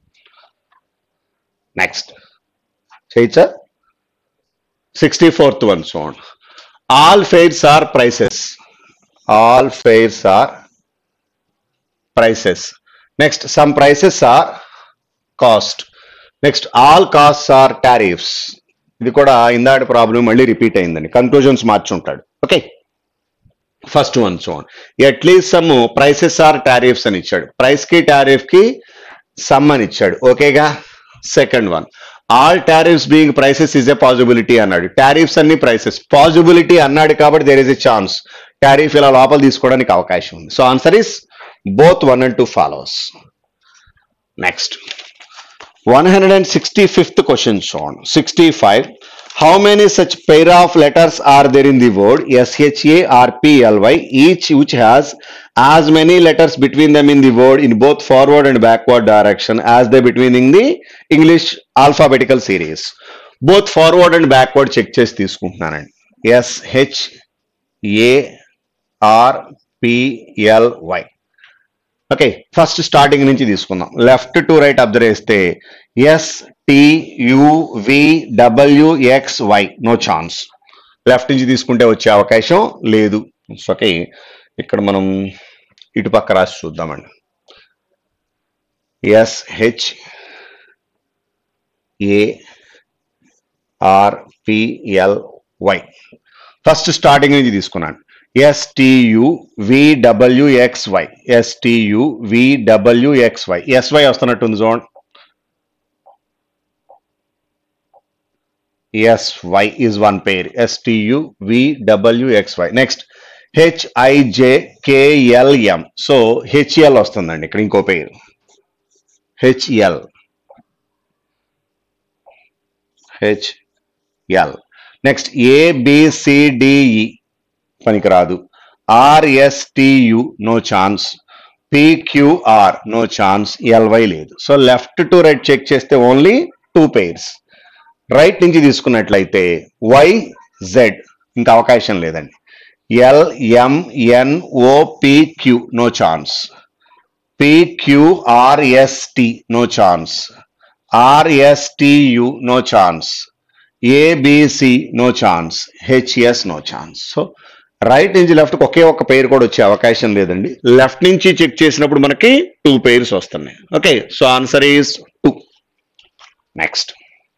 నెక్స్ట్ చేయొచ్చా? సిక్స్టీ ఫోర్త్ వన్ చూడండి. All fares are prices. All fares are prices. Next some prices are cost. Next all cost are tariffs. ఇది కూడా ఇందాటి ప్రాబ్లం మళ్ళీ రిపీట్ అయిందండి, కన్క్లూజన్స్ మార్చుంటాడు. ఓకే, ఫస్ట్ వన్ చూడండి. At least some prices are tariffs అని ఇచ్చాడు. ప్రైస్ కి టారిఫ్ కి సమ్ అని ఇచ్చాడు. ఓకేగా. Second one, all tariffs being prices is a possibility అన్నాడు. టారిఫ్స్ అన్ని ప్రైసెస్, పాసిబిలిటీ అన్నాడు కాబట్టి there is a chance tariff ఇలా లోపల తీసుకోవడానికి అవకాశం ఉంది. So answer is both one and two follows. Next one hundred sixty-fifth question shown. sixty-five. How many such pair of letters are there in the word S H A R P L Y, each which has as many letters between them in the word in both forward and backward direction as they between in the English alphabetical series? Both forward and backward check chesi తీసుకుంటున్నానండి. S H A R P L Y. Okay, first starting నుంచి తీసుకుందాం. Left to right observe చేస్తే S T U V W X Y, no chance. Left నుంచి తీసుకుంటే వచ్చే అవకాశం లేదు. Okay, ఇక్కడ మనం ఇటుపక్క రాసి చూద్దామండి. S H A R P L Y. First starting నుంచి తీసుకున్నాను. S T U V W X Y, S T U V W X Y. S Y వస్తున్నట్టుంది చూడండి. S Y is one pair. S T U V W X Y. Next H I J K L M. So H L వస్తుందండి ఇక్కడ ఇంకో పేరు, H L. H L. Next A B C D E పనికిరాదు. R S T U no chance. P Q R no chance. L Y లేదు. So left to right check చేస్తే only two pairs. Right నుంచి తీసుకున్నట్లయితే Y Z ఇంకా అవకాశం లేదండి. L M N O P Q no chance. P Q R S T no chance. R S T U no chance, A B C no chance, H S no chance. So right నుంచి లెఫ్ట్కి ఒకే ఒక్క పేరు కూడా వచ్చే అవకాశం లేదండి. లెఫ్ట్ నుంచి చెక్ చేసినప్పుడు మనకి టూ పేర్స్ వస్తున్నాయి. Okay, so answer is two. Next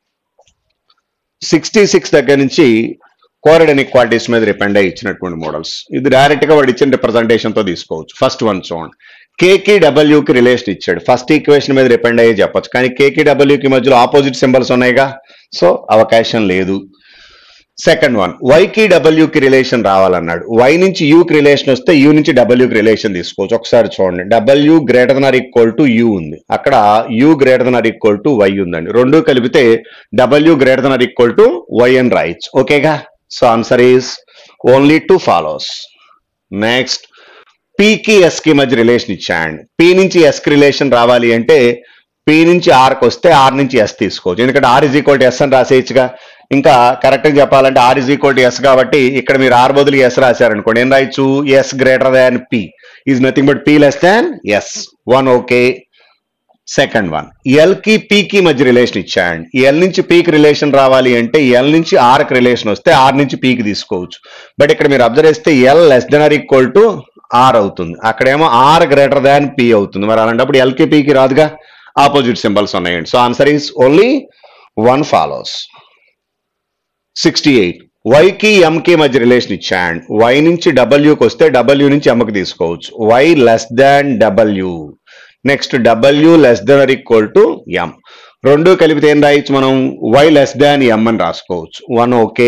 sixty six దగ్గర నుంచి కోరెడ్ ఇన్ఈక్వాలిటీస్ మీద డిపెండ్ అయ్యి ఇచ్చినటువంటి మోడల్స్. ఇది డైరెక్ట్ గా వాడు ఇచ్చిన రిప్రజెంటేషన్ తో తీసుకోవచ్చు. ఫస్ట్ వన్ చూడండి, కేకి డబ్ల్యూకి రిలేషన్ ఇచ్చాడు. ఫస్ట్ ఈక్వేషన్ మీద డిపెండ్ అయ్యి చెప్పొచ్చు, కానీ కేకి డబ్ల్యూకి మధ్యలో ఆపోజిట్ సింబల్స్ ఉన్నాయిగా, సో అవకాశం లేదు. సెకండ్ వన్, వైకి డబ్ల్యూకి రిలేషన్ రావాలన్నాడు. వై నుంచి యూకి రిలేషన్ వస్తే యూ నుంచి డబ్ల్యూకి రిలేషన్ తీసుకోవచ్చు. ఒకసారి చూడండి, W greater than or equal to U ఉంది, అక్కడ U greater than or equal to Y ఉందండి. రెండు కలిపితే W greater than or equal to Y అని రాయొచ్చు. ఓకేగా, so answer is only two follows. Next, పీకి ఎస్కి మధ్య రిలేషన్ ఇచ్చాయండి. పి నుంచి ఎస్కి రిలేషన్ రావాలి అంటే పి నుంచి ఆర్కి వస్తే ఆర్ నుంచి ఎస్ తీసుకోవచ్చు, ఎందుకంటే R is equal to S అని రాసేయచ్చుగా. ఇంకా కరెక్ట్గా చెప్పాలంటే R is equal to S కాబట్టి ఇక్కడ మీరు ఆర్ బదులు ఎస్ రాశారనుకోండి, ఏం రాయొచ్చు, S greater than P is nothing but P less than S. One okay. Second one, L కి పీకి మధ్య రిలేషన్ ఇచ్చాయండి. ఎల్ నుంచి పీకి రిలేషన్ రావాలి అంటే ఎల్ నుంచి ఆర్కి రిలేషన్ వస్తే ఆర్ నుంచి పీకి తీసుకోవచ్చు. బట్ ఇక్కడ మీరు అబ్జర్వ్ చేస్తే L less than or equal to R అవుతుంది, అక్కడేమో ఆర్ గ్రేటర్ దాన్ పి అవుతుంది. మరి అలాంటప్పుడు ఎల్కి పీకి రాదుగా, ఆపోజిట్ సింబల్స్ ఉన్నాయండి. So answer is only one follows. Sixty eight, వైకి ఎంకి మధ్య రిలేషన్ ఇచ్చాయండి. వై నుంచి డబ్ల్యూకి వస్తే డబ్ల్యూ నుంచి ఎంకి తీసుకోవచ్చు. Y less than W, next W less than or equal to M. రెండు కలిపితే ఏం రాయొచ్చు మనం, వై లెస్ దాన్ ఎం అని రాసుకోవచ్చు. One okay.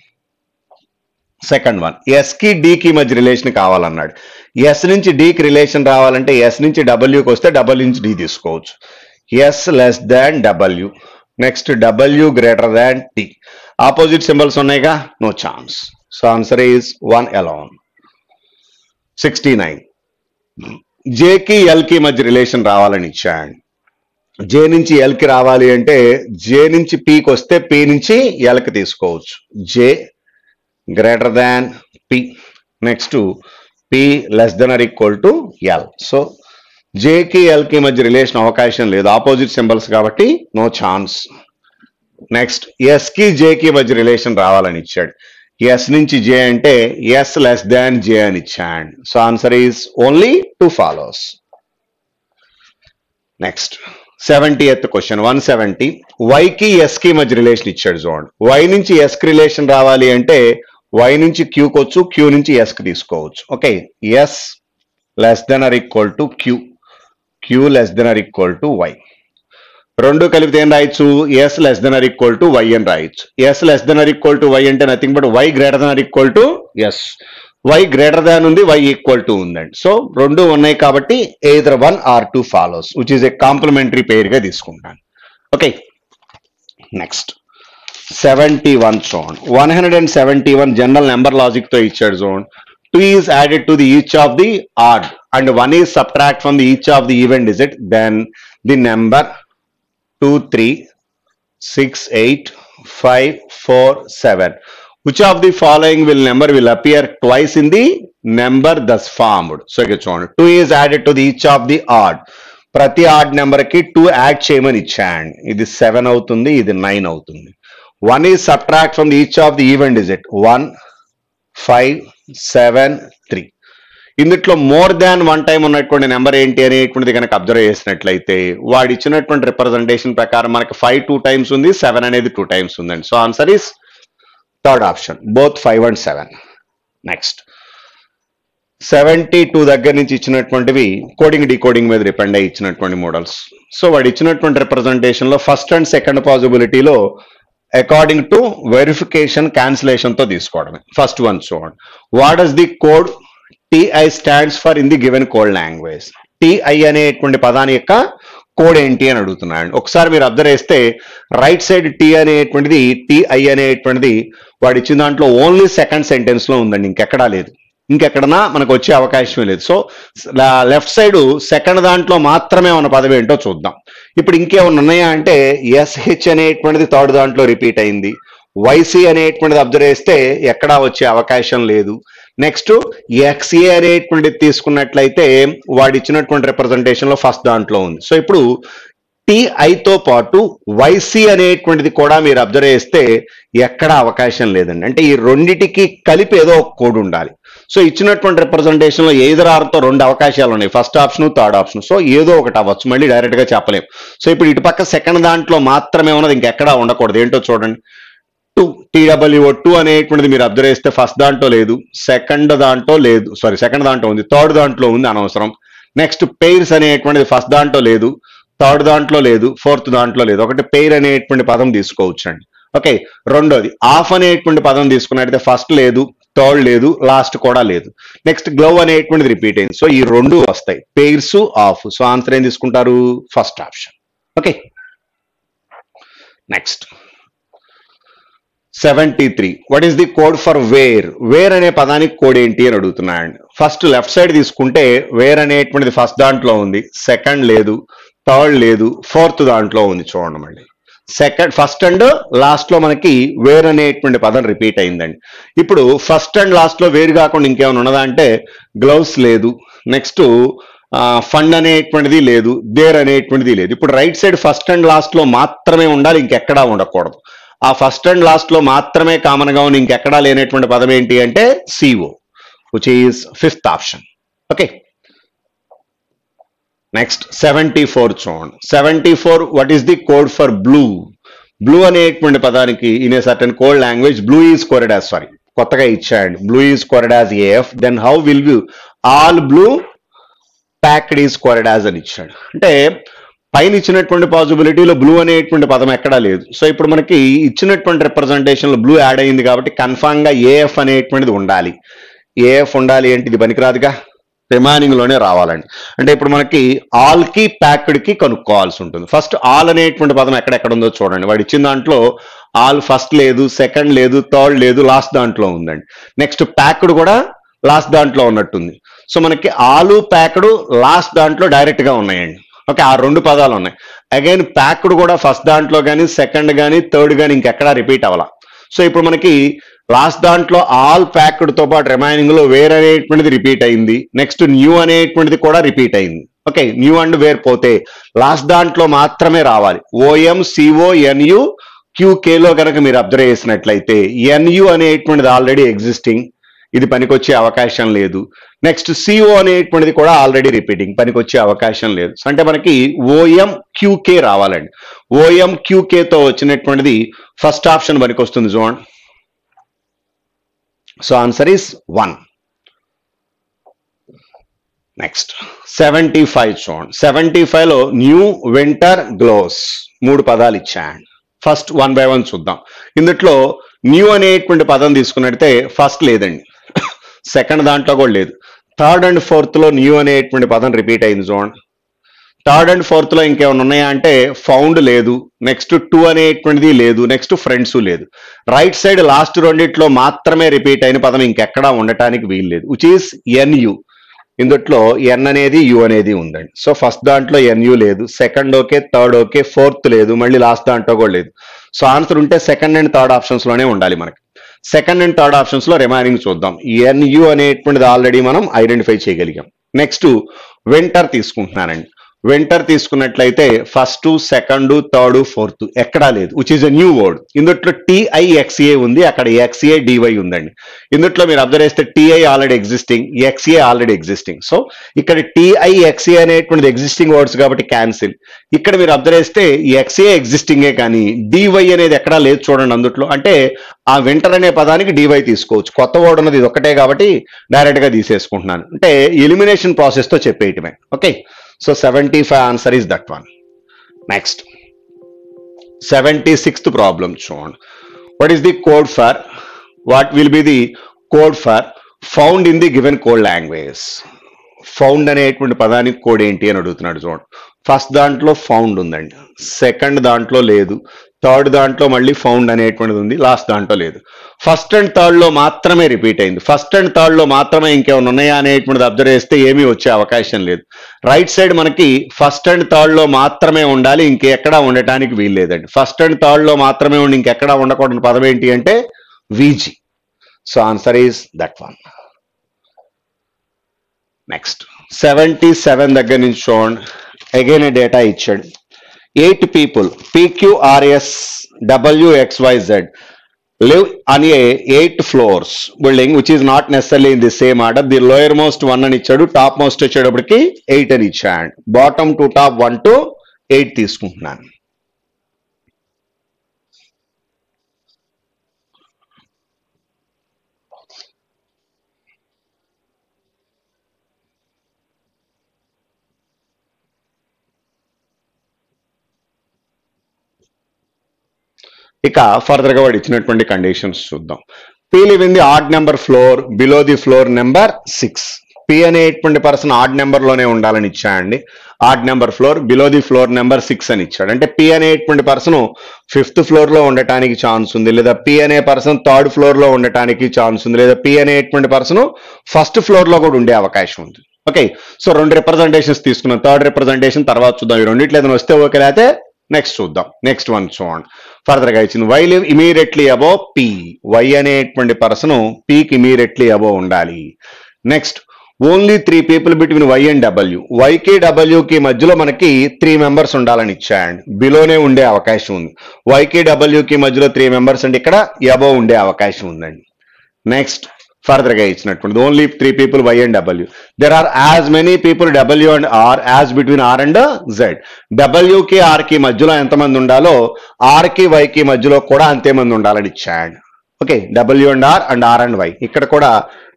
Second one, S కి డికి మధ్య రిలేషన్ కావాలన్నాడు. ఎస్ నుంచి డికి రిలేషన్ రావాలంటే ఎస్ నుంచి డబ్ల్యూకి వస్తే డబ్ల్యూ నుంచి డి తీసుకోవచ్చు. S less than W, next W greater than T, opposite symbols ఉన్నాయిగా, no chance. So answer is one alone. Sixty nine, జేకి ఎల్కి మధ్య రిలేషన్ రావాలని ఇచ్చాయండి. జే నుంచి ఎల్కి రావాలి అంటే జే నుంచి పీకి వస్తే పి నుంచి ఎల్కి తీసుకోవచ్చు. J greater than P, next P less than or equal to L. So జేకి ఎల్కి మధ్య రిలేషన్ అవకాశం లేదు, ఆపోజిట్ సింబల్స్ కాబట్టి నో ఛాన్స్. నెక్స్ట్, ఎస్కి జేకి మధ్య రిలేషన్ రావాలని ఇచ్చాడు. ఎస్ నుంచి జే అంటే ఎస్ లెస్ దాన్ జే అని ఇచ్చాడు. So answer is only two follows. Next, seventieth question, one seventy, వైకి ఎస్కి మధ్య రిలేషన్ ఇచ్చాడు చూడండి. వై నుంచి ఎస్కి రిలేషన్ రావాలి అంటే వై నుంచి క్యూకి వచ్చు, క్యూ నుంచి ఎస్కి తీసుకోవచ్చు. Okay, S less than or equal to Q, Q less than or equal to Y. రెండు కలిపితే ఏం రాయొచ్చు, S less than or equal to Y అని రాయొచ్చు. S less than or equal to Y అంటే nothing but Y greater than or equal to S. Y greater than ఉంది, Y equal to ఉందండి. So రెండు ఉన్నాయి కాబట్టి either one or two follows, which is a complementary pair గా తీసుకుంటాను. Okay, next seventy one చూడండి. One hundred and seventy one general number logic తో ఇచ్చాడు చూడండి. Two is added to the each of the odd and one is subtract from the each of the even digit, then the number two three six eight five four seven. Which of the following will number will appear twice in the number thus formed? So ఇక్కడ చూడండి, two is added to the each of the odd. ప్రతి odd number కి two add చేయమని ఇచ్చాను. ఇది seven అవుతుంది, ఇది nine అవుతుంది. One is subtract from the each of the even digit, one five seven three. ఇందులో మోర్ దాన్ వన్ టైం ఉన్నటువంటి నెంబర్ ఏంటి అనేటువంటిది కనుక అబ్జర్వ్ చేసినట్లయితే వాడు ఇచ్చినటువంటి రిప్రజెంటేషన్ ప్రకారం మనకి ఫైవ్ టూ టైమ్స్ ఉంది, సెవెన్ అనేది టూ టైమ్స్ ఉందండి. So answer is third option, both five and seven. Next, seventy two దగ్గర నుంచి ఇచ్చినటువంటివి కోడింగ్ డీకోడింగ్ మీద డిపెండ్ అయ్యి ఇచ్చినటువంటి మోడల్స్. సో వాడు ఇచ్చినటువంటి రిప్రజెంటేషన్ లో ఫస్ట్ అండ్ సెకండ్ పాసిబిలిటీలో అకార్డింగ్ టు వెరిఫికేషన్ క్యాన్సిలేషన్ తో తీసుకోవడమే. ఫస్ట్ వన్ చూడండి, what does the code T I stands for in the given code language. T I అనేటువంటి పదాని యొక్క కోడ్ ఏంటి అని అడుగుతున్నాడు. ఒకసారి మీరు అబ్జర్వ్ చేస్తే రైట్ సైడ్ టీ అనేటువంటిది టిఐ అనేటువంటిది వాడు ఇచ్చిన దాంట్లో ఓన్లీ సెకండ్ సెంటెన్స్ లో ఉందండి, ఇంకెక్కడా లేదు, ఇంకెక్కడన్నా మనకు వచ్చే అవకాశమే లేదు. సో లెఫ్ట్ సైడ్ సెకండ్ దాంట్లో మాత్రమే ఉన్న పదం ఏంటో చూద్దాం. ఇప్పుడు ఇంకేమన్నా ఉన్నాయా అంటే ఎస్హెచ్ అనేటువంటిది థర్డ్ దాంట్లో రిపీట్ అయింది. వైసీ అనేటువంటిది అబ్జర్వ్ చేస్తే ఎక్కడా వచ్చే అవకాశం లేదు. నెక్స్ట్ ఎక్స్ఏ అనేటువంటిది తీసుకున్నట్లయితే వాడు ఇచ్చినటువంటి రిప్రజెంటేషన్ లో ఫస్ట్ దాంట్లో ఉంది. సో ఇప్పుడు టిఐతో పాటు వైసీ అనేటువంటిది కూడా మీరు అబ్జర్వ్ చేస్తే ఎక్కడ అవకాశం లేదండి. అంటే ఈ రెండిటికి కలిపి ఏదో ఒక కోడ్ ఉండాలి. సో ఇచ్చినటువంటి రిప్రజెంటేషన్ లో ఎయిదర్ ఆర్తో రెండు అవకాశాలు ఉన్నాయి, first option third option. So ఏదో ఒకటి అవ్వచ్చు, మళ్ళీ డైరెక్ట్ గా చెప్పలేం. సో ఇప్పుడు ఇటు పక్క సెకండ్ దాంట్లో మాత్రమే ఉన్నది, ఇంకెక్కడా ఉండకూడదు. ఏంటో చూడండి, టూ టీడబ్ల్యూఓ టూ అనేటువంటిది మీరు అబ్జర్వ్ చేస్తే ఫస్ట్ దాంట్లో లేదు, సెకండ్ దాంట్లో లేదు, సారీ సెకండ్ దాంట్లో ఉంది, థర్డ్ దాంట్లో ఉంది, అనవసరం. నెక్స్ట్ పెయిర్స్ అనేటువంటిది ఫస్ట్ దాంట్లో లేదు, థర్డ్ దాంట్లో లేదు, ఫోర్త్ దాంట్లో లేదు. ఒకటి పెయిర్ అనేటువంటి పదం తీసుకోవచ్చు అండి. ఓకే, రెండోది ఆఫ్ అనేటువంటి పదం తీసుకున్నట్టయితే ఫస్ట్ లేదు, థర్డ్ లేదు, లాస్ట్ కూడా లేదు. నెక్స్ట్ గ్లవ్ అనేటువంటిది రిపీట్ అయింది. సో ఈ రెండు వస్తాయి, పెయిర్స్ ఆఫ్. సో ఆన్సర్ ఏం తీసుకుంటారు, first option. Okay, next seventy three what is the code for where. Where అనే పదానికి కోడ్ ఏంటి అని అడుగుతున్నాయండి. ఫస్ట్ లెఫ్ట్ సైడ్ తీసుకుంటే వేర్ అనేటువంటిది ఫస్ట్ దాంట్లో ఉంది, సెకండ్ లేదు, థర్డ్ లేదు, ఫోర్త్ దాంట్లో ఉంది. చూడండి మళ్ళీ సెకండ్ ఫస్ట్ అండ్ లాస్ట్ లో మనకి వేర్ అనేటువంటి పదం రిపీట్ అయిందండి. ఇప్పుడు ఫస్ట్ అండ్ లాస్ట్ లో వేరు కాకుండా ఇంకేమైనా ఉన్నదా అంటే గ్లౌస్ లేదు, నెక్స్ట్ ఫండ్ అనేటువంటిది లేదు, దేర్ అనేటువంటిది లేదు. ఇప్పుడు right side first and last లో మాత్రమే ఉండాలి, ఇంకెక్కడా ఉండకూడదు. ఆ ఫస్ట్ అండ్ లాస్ట్ లో మాత్రమే కామన్ గా ఉంది, ఇంకెక్కడా లేనటువంటి పదం ఏంటి అంటే CO, which is fifth option. Okay, next seventy four చూడండి. Seventy four what is the code for blue. Blue అనేటువంటి పదానికి in a certain code language blue is coded as, sorry కొత్తగా ఇచ్చాయండి, blue is coded as AF. Then how will you all blue packed is coded as అని ఇచ్చాడు. అంటే పైన ఇచ్చినటువంటి పాసిబిలిటీలో blue అనేటువంటి పదం ఎక్కడా లేదు. సో ఇప్పుడు మనకి ఇచ్చినటువంటి రిప్రజెంటేషన్ లో బ్లూ యాడ్ అయింది కాబట్టి కన్ఫామ్ గా ఏఎఫ్ అనేటువంటిది ఉండాలి. ఏఎఫ్ ఉండాలి అంటే ఇది పనికిరాదుగా, రిమైనింగ్ లోనే రావాలండి. అంటే ఇప్పుడు మనకి ఆల్ కి ప్యాక్డ్ కి కనుక్కోవాల్సి ఉంటుంది. ఫస్ట్ ఆల్ అనేటువంటి పదం ఎక్కడెక్కడ ఉందో చూడండి. వాడు ఇచ్చిన దాంట్లో ఆల్ ఫస్ట్ లేదు, సెకండ్ లేదు, థర్డ్ లేదు, లాస్ట్ దాంట్లో ఉందండి. నెక్స్ట్ ప్యాక్డ్ కూడా లాస్ట్ దాంట్లో ఉన్నట్టుంది. సో మనకి ఆలు ప్యాక్డ్ లాస్ట్ దాంట్లో డైరెక్ట్ గా ఉన్నాయండి. ఓకే, ఆ రెండు పదాలు ఉన్నాయి. అగైన్ ప్యాక్డ్ కూడా ఫస్ట్ దాంట్లో కానీ సెకండ్ కానీ థర్డ్ కానీ ఇంకెక్కడా రిపీట్ అవ్వాల. సో ఇప్పుడు మనకి లాస్ట్ దాంట్లో ఆల్ ప్యాక్డ్ తో పాటు రిమైనింగ్ లో వేర్ అనేటువంటిది రిపీట్ అయింది, నెక్స్ట్ న్యూ అనేటువంటిది కూడా రిపీట్ అయింది. ఓకే, న్యూ అండ్ వేర్ పోతే లాస్ట్ దాంట్లో మాత్రమే రావాలి. ఓఎం సిఓ ఎన్యు క్యూకేలో కనుక మీరు అబ్జర్వ్ చేసినట్లయితే ఎన్యు అనేటువంటిది ఆల్రెడీ ఎగ్జిస్టింగ్, ఇది పనికొచ్చే అవకాశం లేదు. నెక్స్ట్ సిఓ అనేటువంటిది కూడా ఆల్రెడీ రిపీటింగ్, పనికొచ్చే అవకాశం లేదు. అంటే మనకి ఓఎం క్యూకే రావాలండి. ఓఎం క్యూకేతో వచ్చినటువంటిది ఫస్ట్ ఆప్షన్ పనికొస్తుంది చూడండి. So answer is one. Next seventy five చూడండి. సెవెంటీ ఫైవ్ లో న్యూ వింటర్ గ్లోవ్స్ మూడు పదాలు ఇచ్చాయండి. ఫస్ట్ వన్ బై వన్ చూద్దాం. ఇందులో న్యూ అనేటువంటి పదం తీసుకున్నట్టే ఫస్ట్ లేదండి, సెకండ్ దాంట్లో కూడా లేదు, థర్డ్ అండ్ ఫోర్త్ లో న్యూ అనేటువంటి పదం రిపీట్ అయింది చూడండి. థర్డ్ అండ్ ఫోర్త్ లో ఇంకేమైనా ఉన్నాయా అంటే ఫౌండ్ లేదు, నెక్స్ట్ టూ అనేటువంటిది లేదు, నెక్స్ట్ ఫ్రెండ్స్ లేదు. రైట్ సైడ్ లాస్ట్ రెండిట్లో మాత్రమే రిపీట్ అయిన పదం ఇంకెక్కడా ఉండటానికి వీలు లేదు, విచ్ ఈస్ ఎన్యు. ఇందుట్లో ఎన్ అనేది యు అనేది ఉందండి. సో ఫస్ట్ దాంట్లో ఎన్యు లేదు, second okay, third okay, fourth లేదు, మళ్ళీ లాస్ట్ దాంట్లో కూడా లేదు. సో ఆన్సర్ ఉంటే సెకండ్ అండ్ థర్డ్ ఆప్షన్స్ లోనే ఉండాలి మనకి. సెకండ్ అండ్ థర్డ్ ఆప్షన్స్ లో రిమైనింగ్ చూద్దాం. ఎన్యు అనేటువంటిది ఆల్రెడీ మనం ఐడెంటిఫై చేయగలిగాం. నెక్స్ట్ వింటర్ తీసుకుంటున్నానండి. వింటర్ తీసుకున్నట్లయితే ఫస్ట్, సెకండ్, థర్డ్, ఫోర్త్ ఎక్కడా లేదు, which is a new word. ఇందుట్లో టిఐఎక్స్ఏ ఉంది, అక్కడ ఎక్స్ఏ డివై ఉందండి. ఇందుట్లో మీరు అబ్జర్వ్ చేస్తే TI already existing, XA already existing. So ఇక్కడ టిఐఎక్స్ఏ అనేటువంటిది ఎగ్జిస్టింగ్ వర్డ్స్ కాబట్టి క్యాన్సిల్. ఇక్కడ మీరు అబ్జర్వ్ చేస్తే ఎక్స్ఏ ఎగ్జిస్టింగే కానీ డివై అనేది ఎక్కడా లేదు చూడండి. అందుట్లో అంటే ఆ వింటర్ అనే పదానికి డివై తీసుకోవచ్చు. కొత్త వర్డ్ ఉన్నది ఇది ఒక్కటే కాబట్టి డైరెక్ట్ గా తీసేసుకుంటున్నాను. అంటే ఎలిమినేషన్ ప్రాసెస్ తో చెప్పేయటమే. Okay, so seventy-five answer is that one. Next, seventy-sixth problem shown. What is the code for, what will be the code for found in the given code language? Found అనేటువంటి పదానికి code ఏంటి అని అడుగుతున్నాడు చూడండి. First దాంట్లో found ఉందండి, second దాంట్లో లేదు, థర్డ్ దాంట్లో మళ్ళీ ఫౌండ్ అనేటువంటిది ఉంది, లాస్ట్ దాంట్లో లేదు. ఫస్ట్ అండ్ థర్డ్ లో మాత్రమే రిపీట్ అయింది. ఫస్ట్ అండ్ థర్డ్ లో మాత్రమే ఇంకేమైనా ఉన్నాయా అనేటువంటిది అబ్జర్వ్ చేస్తే ఏమీ వచ్చే అవకాశం లేదు. రైట్ సైడ్ మనకి ఫస్ట్ అండ్ థర్డ్ లో మాత్రమే ఉండాలి, ఇంకెక్కడా ఉండటానికి వీలు లేదండి. ఫస్ట్ అండ్ థర్డ్ లో మాత్రమే ఉండి ఇంకెక్కడా ఉండకూడని పదం ఏంటి అంటే VG. So answer is that one. Next seventy seven దగ్గర నుంచి చూడండి. అగైన్ డేటా ఇచ్చాడు. eight people P Q R S W X Y Z live on a eight floors building which is not necessarily in the same order. The lowermost one అని ఇచ్చాడు, top most వచ్చేటప్పటికి eight అని ఇచ్చాడు. Bottom to top one two eight తీసుకుంటున్నాను. ఇక further గా వాడు ఇచ్చినటువంటి కండిషన్స్ చూద్దాం. P live in the odd number floor below the floor number six. P అనేటువంటి పర్సన్ ఆడ్ నెంబర్ లోనే ఉండాలని ఇచ్చాడండి. Odd number floor below the floor number six అని ఇచ్చాడు. అంటే పి అనేటువంటి పర్సన్ ఫిఫ్త్ ఫ్లోర్ లో ఉండటానికి ఛాన్స్ ఉంది, లేదా పి అనే పర్సన్ థర్డ్ ఫ్లోర్ లో ఉండటానికి ఛాన్స్ ఉంది, లేదా పి అనేటువంటి పర్సన్ ఫస్ట్ ఫ్లోర్ లో కూడా ఉండే అవకాశం ఉంది. ఓకే, సో రెండు రిప్రజెంటేషన్స్ తీసుకున్నాం. థర్డ్ రిప్రజెంటేషన్ తర్వాత చూద్దాం. ఈ రెండిట్లో ఏదైనా వస్తే ఓకే, లేకపోతే నెక్స్ట్ చూద్దాం. నెక్స్ట్ వన్ చూడండి. ఫర్దర్ గా ఇచ్చింది Y live immediately above P. Y అనేటువంటి పర్సన్ పీకి ఇమీడియట్లీ అబో ఉండాలి. Next only three people between Y and W. వైకి డబ్ల్యూకి మధ్యలో మనకి త్రీ మెంబర్స్ ఉండాలని ఇచ్చాయండి. బిలోనే ఉండే అవకాశం ఉంది. వైకి డబ్ల్యూకి మధ్యలో త్రీ మెంబర్స్ అంటే ఇక్కడ అబో ఉండే అవకాశం ఉందండి. నెక్స్ట్ ఫర్దర్ గా ఇచ్చినటువంటి only three people Y and W. There are as many people W and R as between R and Z. డబ్ల్యూకి ఆర్కి మధ్యలో ఎంతమంది ఉండాలో ఆర్కి వైకి మధ్యలో కూడా అంతే మంది ఉండాలని ఇచ్చాడు. Okay, W and R and R and Y. ఇక్కడ కూడా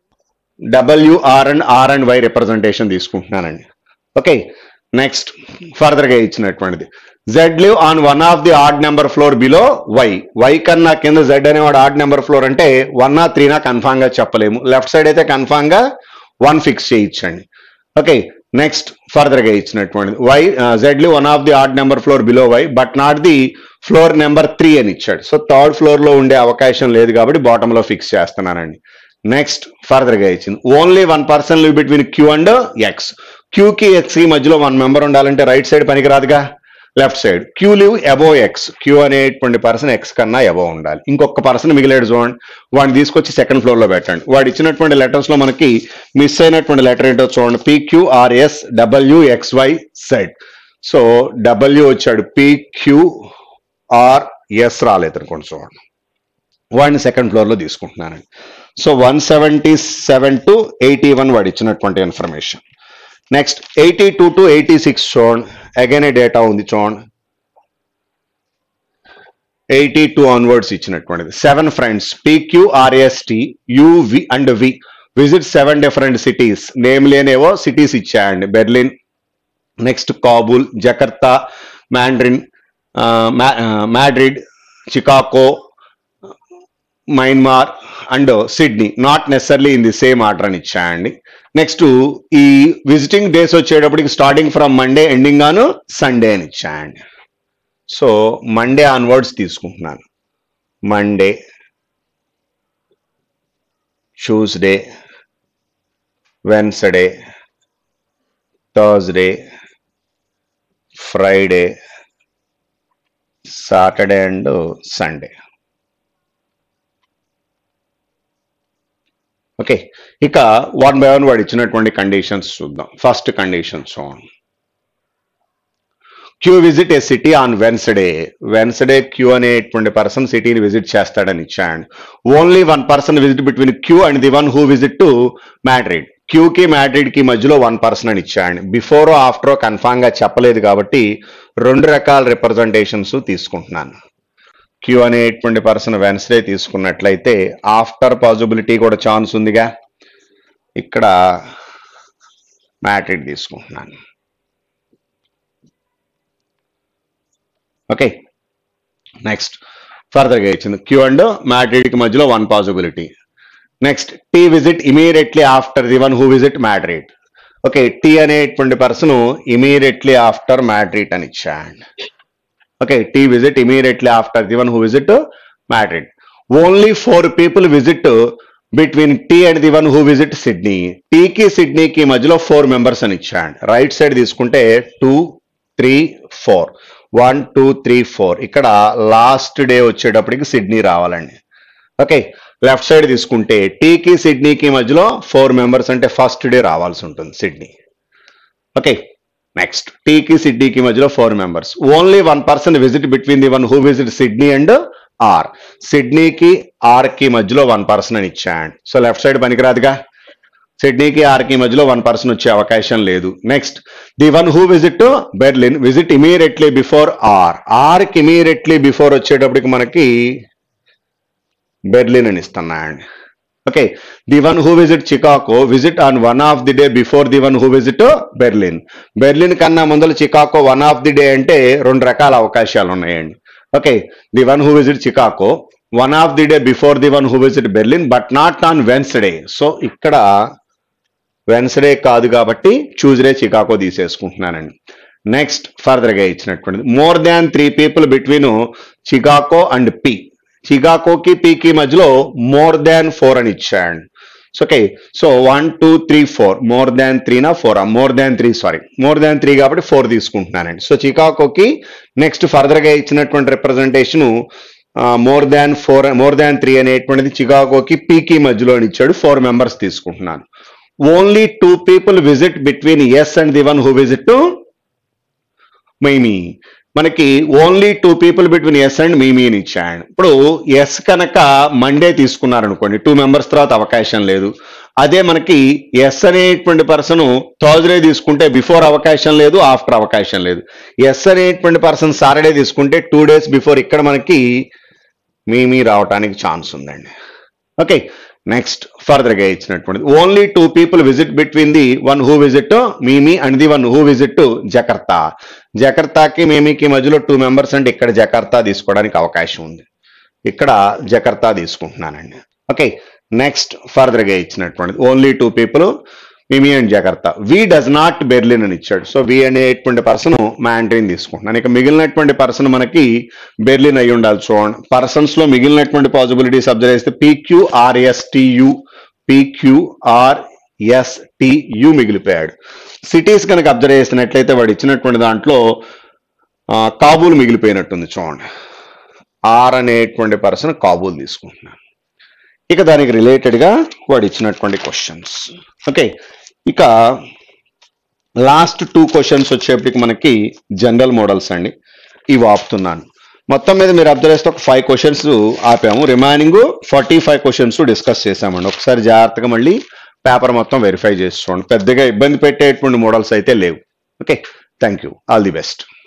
W R and R and Y representation తీసుకుంటున్నానండి. ఓకే, నెక్స్ట్ ఫర్దర్ గా ఇచ్చినటువంటిది Z live on one of the odd number floor below Y. Y కన్నా కింద జెడ్ అనేవాడు odd number floor అంటే one ఆ త్రీనా కన్ఫామ్ గా చెప్పలేము. లెఫ్ట్ సైడ్ అయితే కన్ఫామ్ గా వన్ ఫిక్స్ చేయించండి. ఓకే, నెక్స్ట్ ఫర్దర్ గా ఇచ్చినటువంటిది Y Z live one of the odd number floor below Y but not the floor number three అని ఇచ్చాడు. సో థర్డ్ ఫ్లోర్ లో ఉండే అవకాశం లేదు కాబట్టి బాటమ్ లో ఫిక్స్ చేస్తున్నానండి. నెక్స్ట్ ఫర్దర్ గా ఇచ్చింది only one person live between Q and X. క్యూకి ఎక్స్ కి మధ్యలో వన్ మెంబర్ ఉండాలంటే రైట్ సైడ్ పనికిరాదుగా, left side. Q live above X. Q అనేటువంటి పర్సన్ ఎక్స్ కన్నా అబో ఉండాలి. ఇంకొక పర్సన్ మిగిలేడు చూడండి, వాడిని తీసుకొచ్చి సెకండ్ ఫ్లోర్ లో పెట్టండి. వాడు ఇచ్చినటువంటి లెటర్స్ లో మనకి మిస్ అయినటువంటి లెటర్ ఏంటో చూడండి. PQRS W X Y Z. So W వచ్చాడు, పిక్యూఆర్ఎస్ రాలేదు అనుకోండి. చూడండి, వాడిని సెకండ్ ఫ్లోర్ లో తీసుకుంటున్నానండి. So one seventy seven to eighty one వాడు ఇచ్చినటువంటి information. Next eighty two to eighty six చూడండి, అగైన్ ఏ డేటా ఉంది చూడండి. ఎయిటీ టూ ఆన్వర్డ్స్ ఇచ్చినటువంటిది. Seven friends PQRST UV and V visit seven different cities. Name లేనేవో cities ఇచ్చాయండి. Berlin, next Kabul, Jakarta, mandarin, Madrid, Chicago, Myanmar and Sydney. Not necessarily in the same order అని ఇచ్చాయండి. Next ఈ visiting days వచ్చేటప్పటికి starting from Monday ending on Sunday అని ఇచ్చాయండి. So Monday onwards తీసుకుంటున్నాను. Monday, Tuesday, Wednesday, Thursday, Friday, Saturday and Sunday. Okay, ఇక one by one వాడు ఇచ్చినటువంటి కండిషన్స్ చూద్దాం. ఫస్ట్ కండిషన్ చూడండి. Q visit a city on Wednesday. Wednesday Q అనేటువంటి person సిటీని విజిట్ చేస్తాడని ఇచ్చాడు. Only one person visit between Q and the one who visit to Madrid. క్యూకి మాడ్రిడ్ కి మధ్యలో వన్ పర్సన్ అని ఇచ్చాడు. బిఫోరో ఆఫ్టరో కన్ఫామ్ గా చెప్పలేదు కాబట్టి రెండు రకాల రిప్రజెంటేషన్స్ తీసుకుంటున్నాను. క్యూ అనేటువంటి పర్సన్ వెన్స్డే తీసుకున్నట్లయితే ఆఫ్టర్ పాసిబిలిటీ కూడా ఛాన్స్ ఉందిగా, ఇక్కడ మాడ్రిడ్ తీసుకుంటున్నాను. ఓకే, నెక్స్ట్ ఫర్దర్ గా ఇచ్చింది క్యూ అండ్ మాడ్రిడ్ కి మధ్యలో one possibility. Next T visit immediately after the one who visit Madrid. Okay, T అనేటువంటి పర్సన్ ఇమీడియట్లీ ఆఫ్టర్ మాడ్రిడ్ అని ఇచ్చాడు. Okay, T visit immediately after the one who visit Madrid. Only four people visit between T and the one who visit Sydney. టీకి సిడ్నీకి మధ్యలో four members అని ఇచ్చాడు. Right side తీసుకుంటే two three four, one two three four. ఇక్కడ last day వచ్చేటప్పటికి Sydney రావాలండి. Okay, left side తీసుకుంటే టీకి సిడ్నీకి మధ్యలో ఫోర్ మెంబర్స్ అంటే ఫస్ట్ డే రావాల్సి ఉంటుంది సిడ్నీ. ఓకే, నెక్స్ట్ టీకి సిడ్నీకి మధ్యలో four members. Only one person visit between the one who visit Sydney and R. సిడ్నీకి ఆర్కి మధ్యలో వన్ పర్సన్ అని ఇచ్చాడు. సో లెఫ్ట్ సైడ్ పనికిరాదుగా. సిడ్నీకి ఆర్కి మధ్యలో వన్ పర్సన్ వచ్చే అవకాశం లేదు. Next the one who visit Berlin visit immediately before R. ఆర్కి ఇమీడియట్లీ బిఫోర్ వచ్చేటప్పటికి మనకి బెర్లిన్ అని ఇస్తున్నాడు. Okay, the one who visit Chicago visit on one of the day before the one who visit Berlin. Berlin కన్నా ముందర Chicago one of the day అంటే రెండు రకాల అవకాశాలు ఉన్నాయండి. Okay, the one who visit Chicago one of the day before the one who visit Berlin but not on Wednesday. So ఇక్కడ Wednesday కాదు కాబట్టి ట్యూస్డే చికాగో తీసేసుకుంటున్నానండి. నెక్స్ట్ ఫర్దర్గా ఇచ్చినటువంటిది more than three people between Chicago and P. చికాగోకి పీకి మధ్యలో more than four అని ఇచ్చాడు. Okay, so one two three four more than త్రీనా ఫోరా? More than three sorry more than three కాబట్టి ఫోర్ తీసుకుంటున్నానండి. సో చికాగోకి నెక్స్ట్ ఫర్దర్గా ఇచ్చినటువంటి representation more than four more than three అనేటువంటిది చికాగోకి పీకి మధ్యలో ఇచ్చాడు. ఫోర్ మెంబర్స్ తీసుకుంటున్నాను. Only two people visit between S and the one who visit Miami. మనకి only two people between S and Miami అని ఇచ్చాడు. ఇప్పుడు ఎస్ కనుక మండే తీసుకున్నారనుకోండి, టూ మెంబర్స్ తర్వాత అవకాశం లేదు. అదే మనకి ఎస్ అనేటువంటి పర్సన్ థర్స్డే తీసుకుంటే బిఫోర్ అవకాశం లేదు, ఆఫ్టర్ అవకాశం లేదు. ఎస్ అనేటువంటి పర్సన్ సాటర్డే తీసుకుంటే టూ డేస్ బిఫోర్ ఇక్కడ మనకి మీమీ రావడానికి ఛాన్స్ ఉందండి. ఓకే, నెక్స్ట్ ఫర్దర్గా ఇచ్చినటువంటిది only two people visit between the one who visit Miami and the one who visit Jakarta. జకర్తాకి మీమీకి మధ్యలో టూ మెంబర్స్ అంటే ఇక్కడ జకర్తా తీసుకోవడానికి అవకాశం ఉంది. ఇక్కడ జకర్తా తీసుకుంటున్నానండి. ఓకే, నెక్స్ట్ ఫర్దర్గా ఇచ్చినటువంటిది only two people Miami and Jakarta. V does not Berlin అని ఇచ్చాడు. సో వి అనేటువంటి పర్సన్ మ్యాండ్రిన్ తీసుకుంటున్నాను. ఇక మిగిలినటువంటి పర్సన్ మనకి బెర్లిన్ అయి ఉండాలి. చూడండి, పర్సన్స్ లో మిగిలినటువంటి పాసిబిలిటీస్ అబ్జర్వ్ చేస్తే పీక్యూఆర్ఎస్టియు పీక్యూఆర్ఎస్టియు మిగిలిపోయాడు. సిటీస్ కనుక అబ్జర్వ్ చేసినట్లయితే వాడు ఇచ్చినటువంటి దాంట్లో కాబూల్ మిగిలిపోయినట్టుంది. చూడండి, ఆర్ అనేటువంటి పర్సన్ కాబూల్ తీసుకుంటున్నాను. ఇక దానికి రిలేటెడ్గా వాడు ఇచ్చినటువంటి క్వశ్చన్స్. ఓకే, ఇక లాస్ట్ టూ క్వశ్చన్స్ వచ్చేప్పటికి మనకి జనరల్ మోడల్స్ అండి. ఇవి ఆపుతున్నాను. మొత్తం మీద మీరు అబ్జర్వ్ చేస్తే ఒక ఫైవ్ క్వశ్చన్స్ ఆపాము. Remaining forty five questions discuss చేసామండి. ఒకసారి జాగ్రత్తగా మళ్ళీ పేపర్ మొత్తం వెరిఫై చేసి చూడండి. పెద్దగా ఇబ్బంది పెట్టేటువంటి మోడల్స్ అయితే లేవు. Okay, thank you, all the best.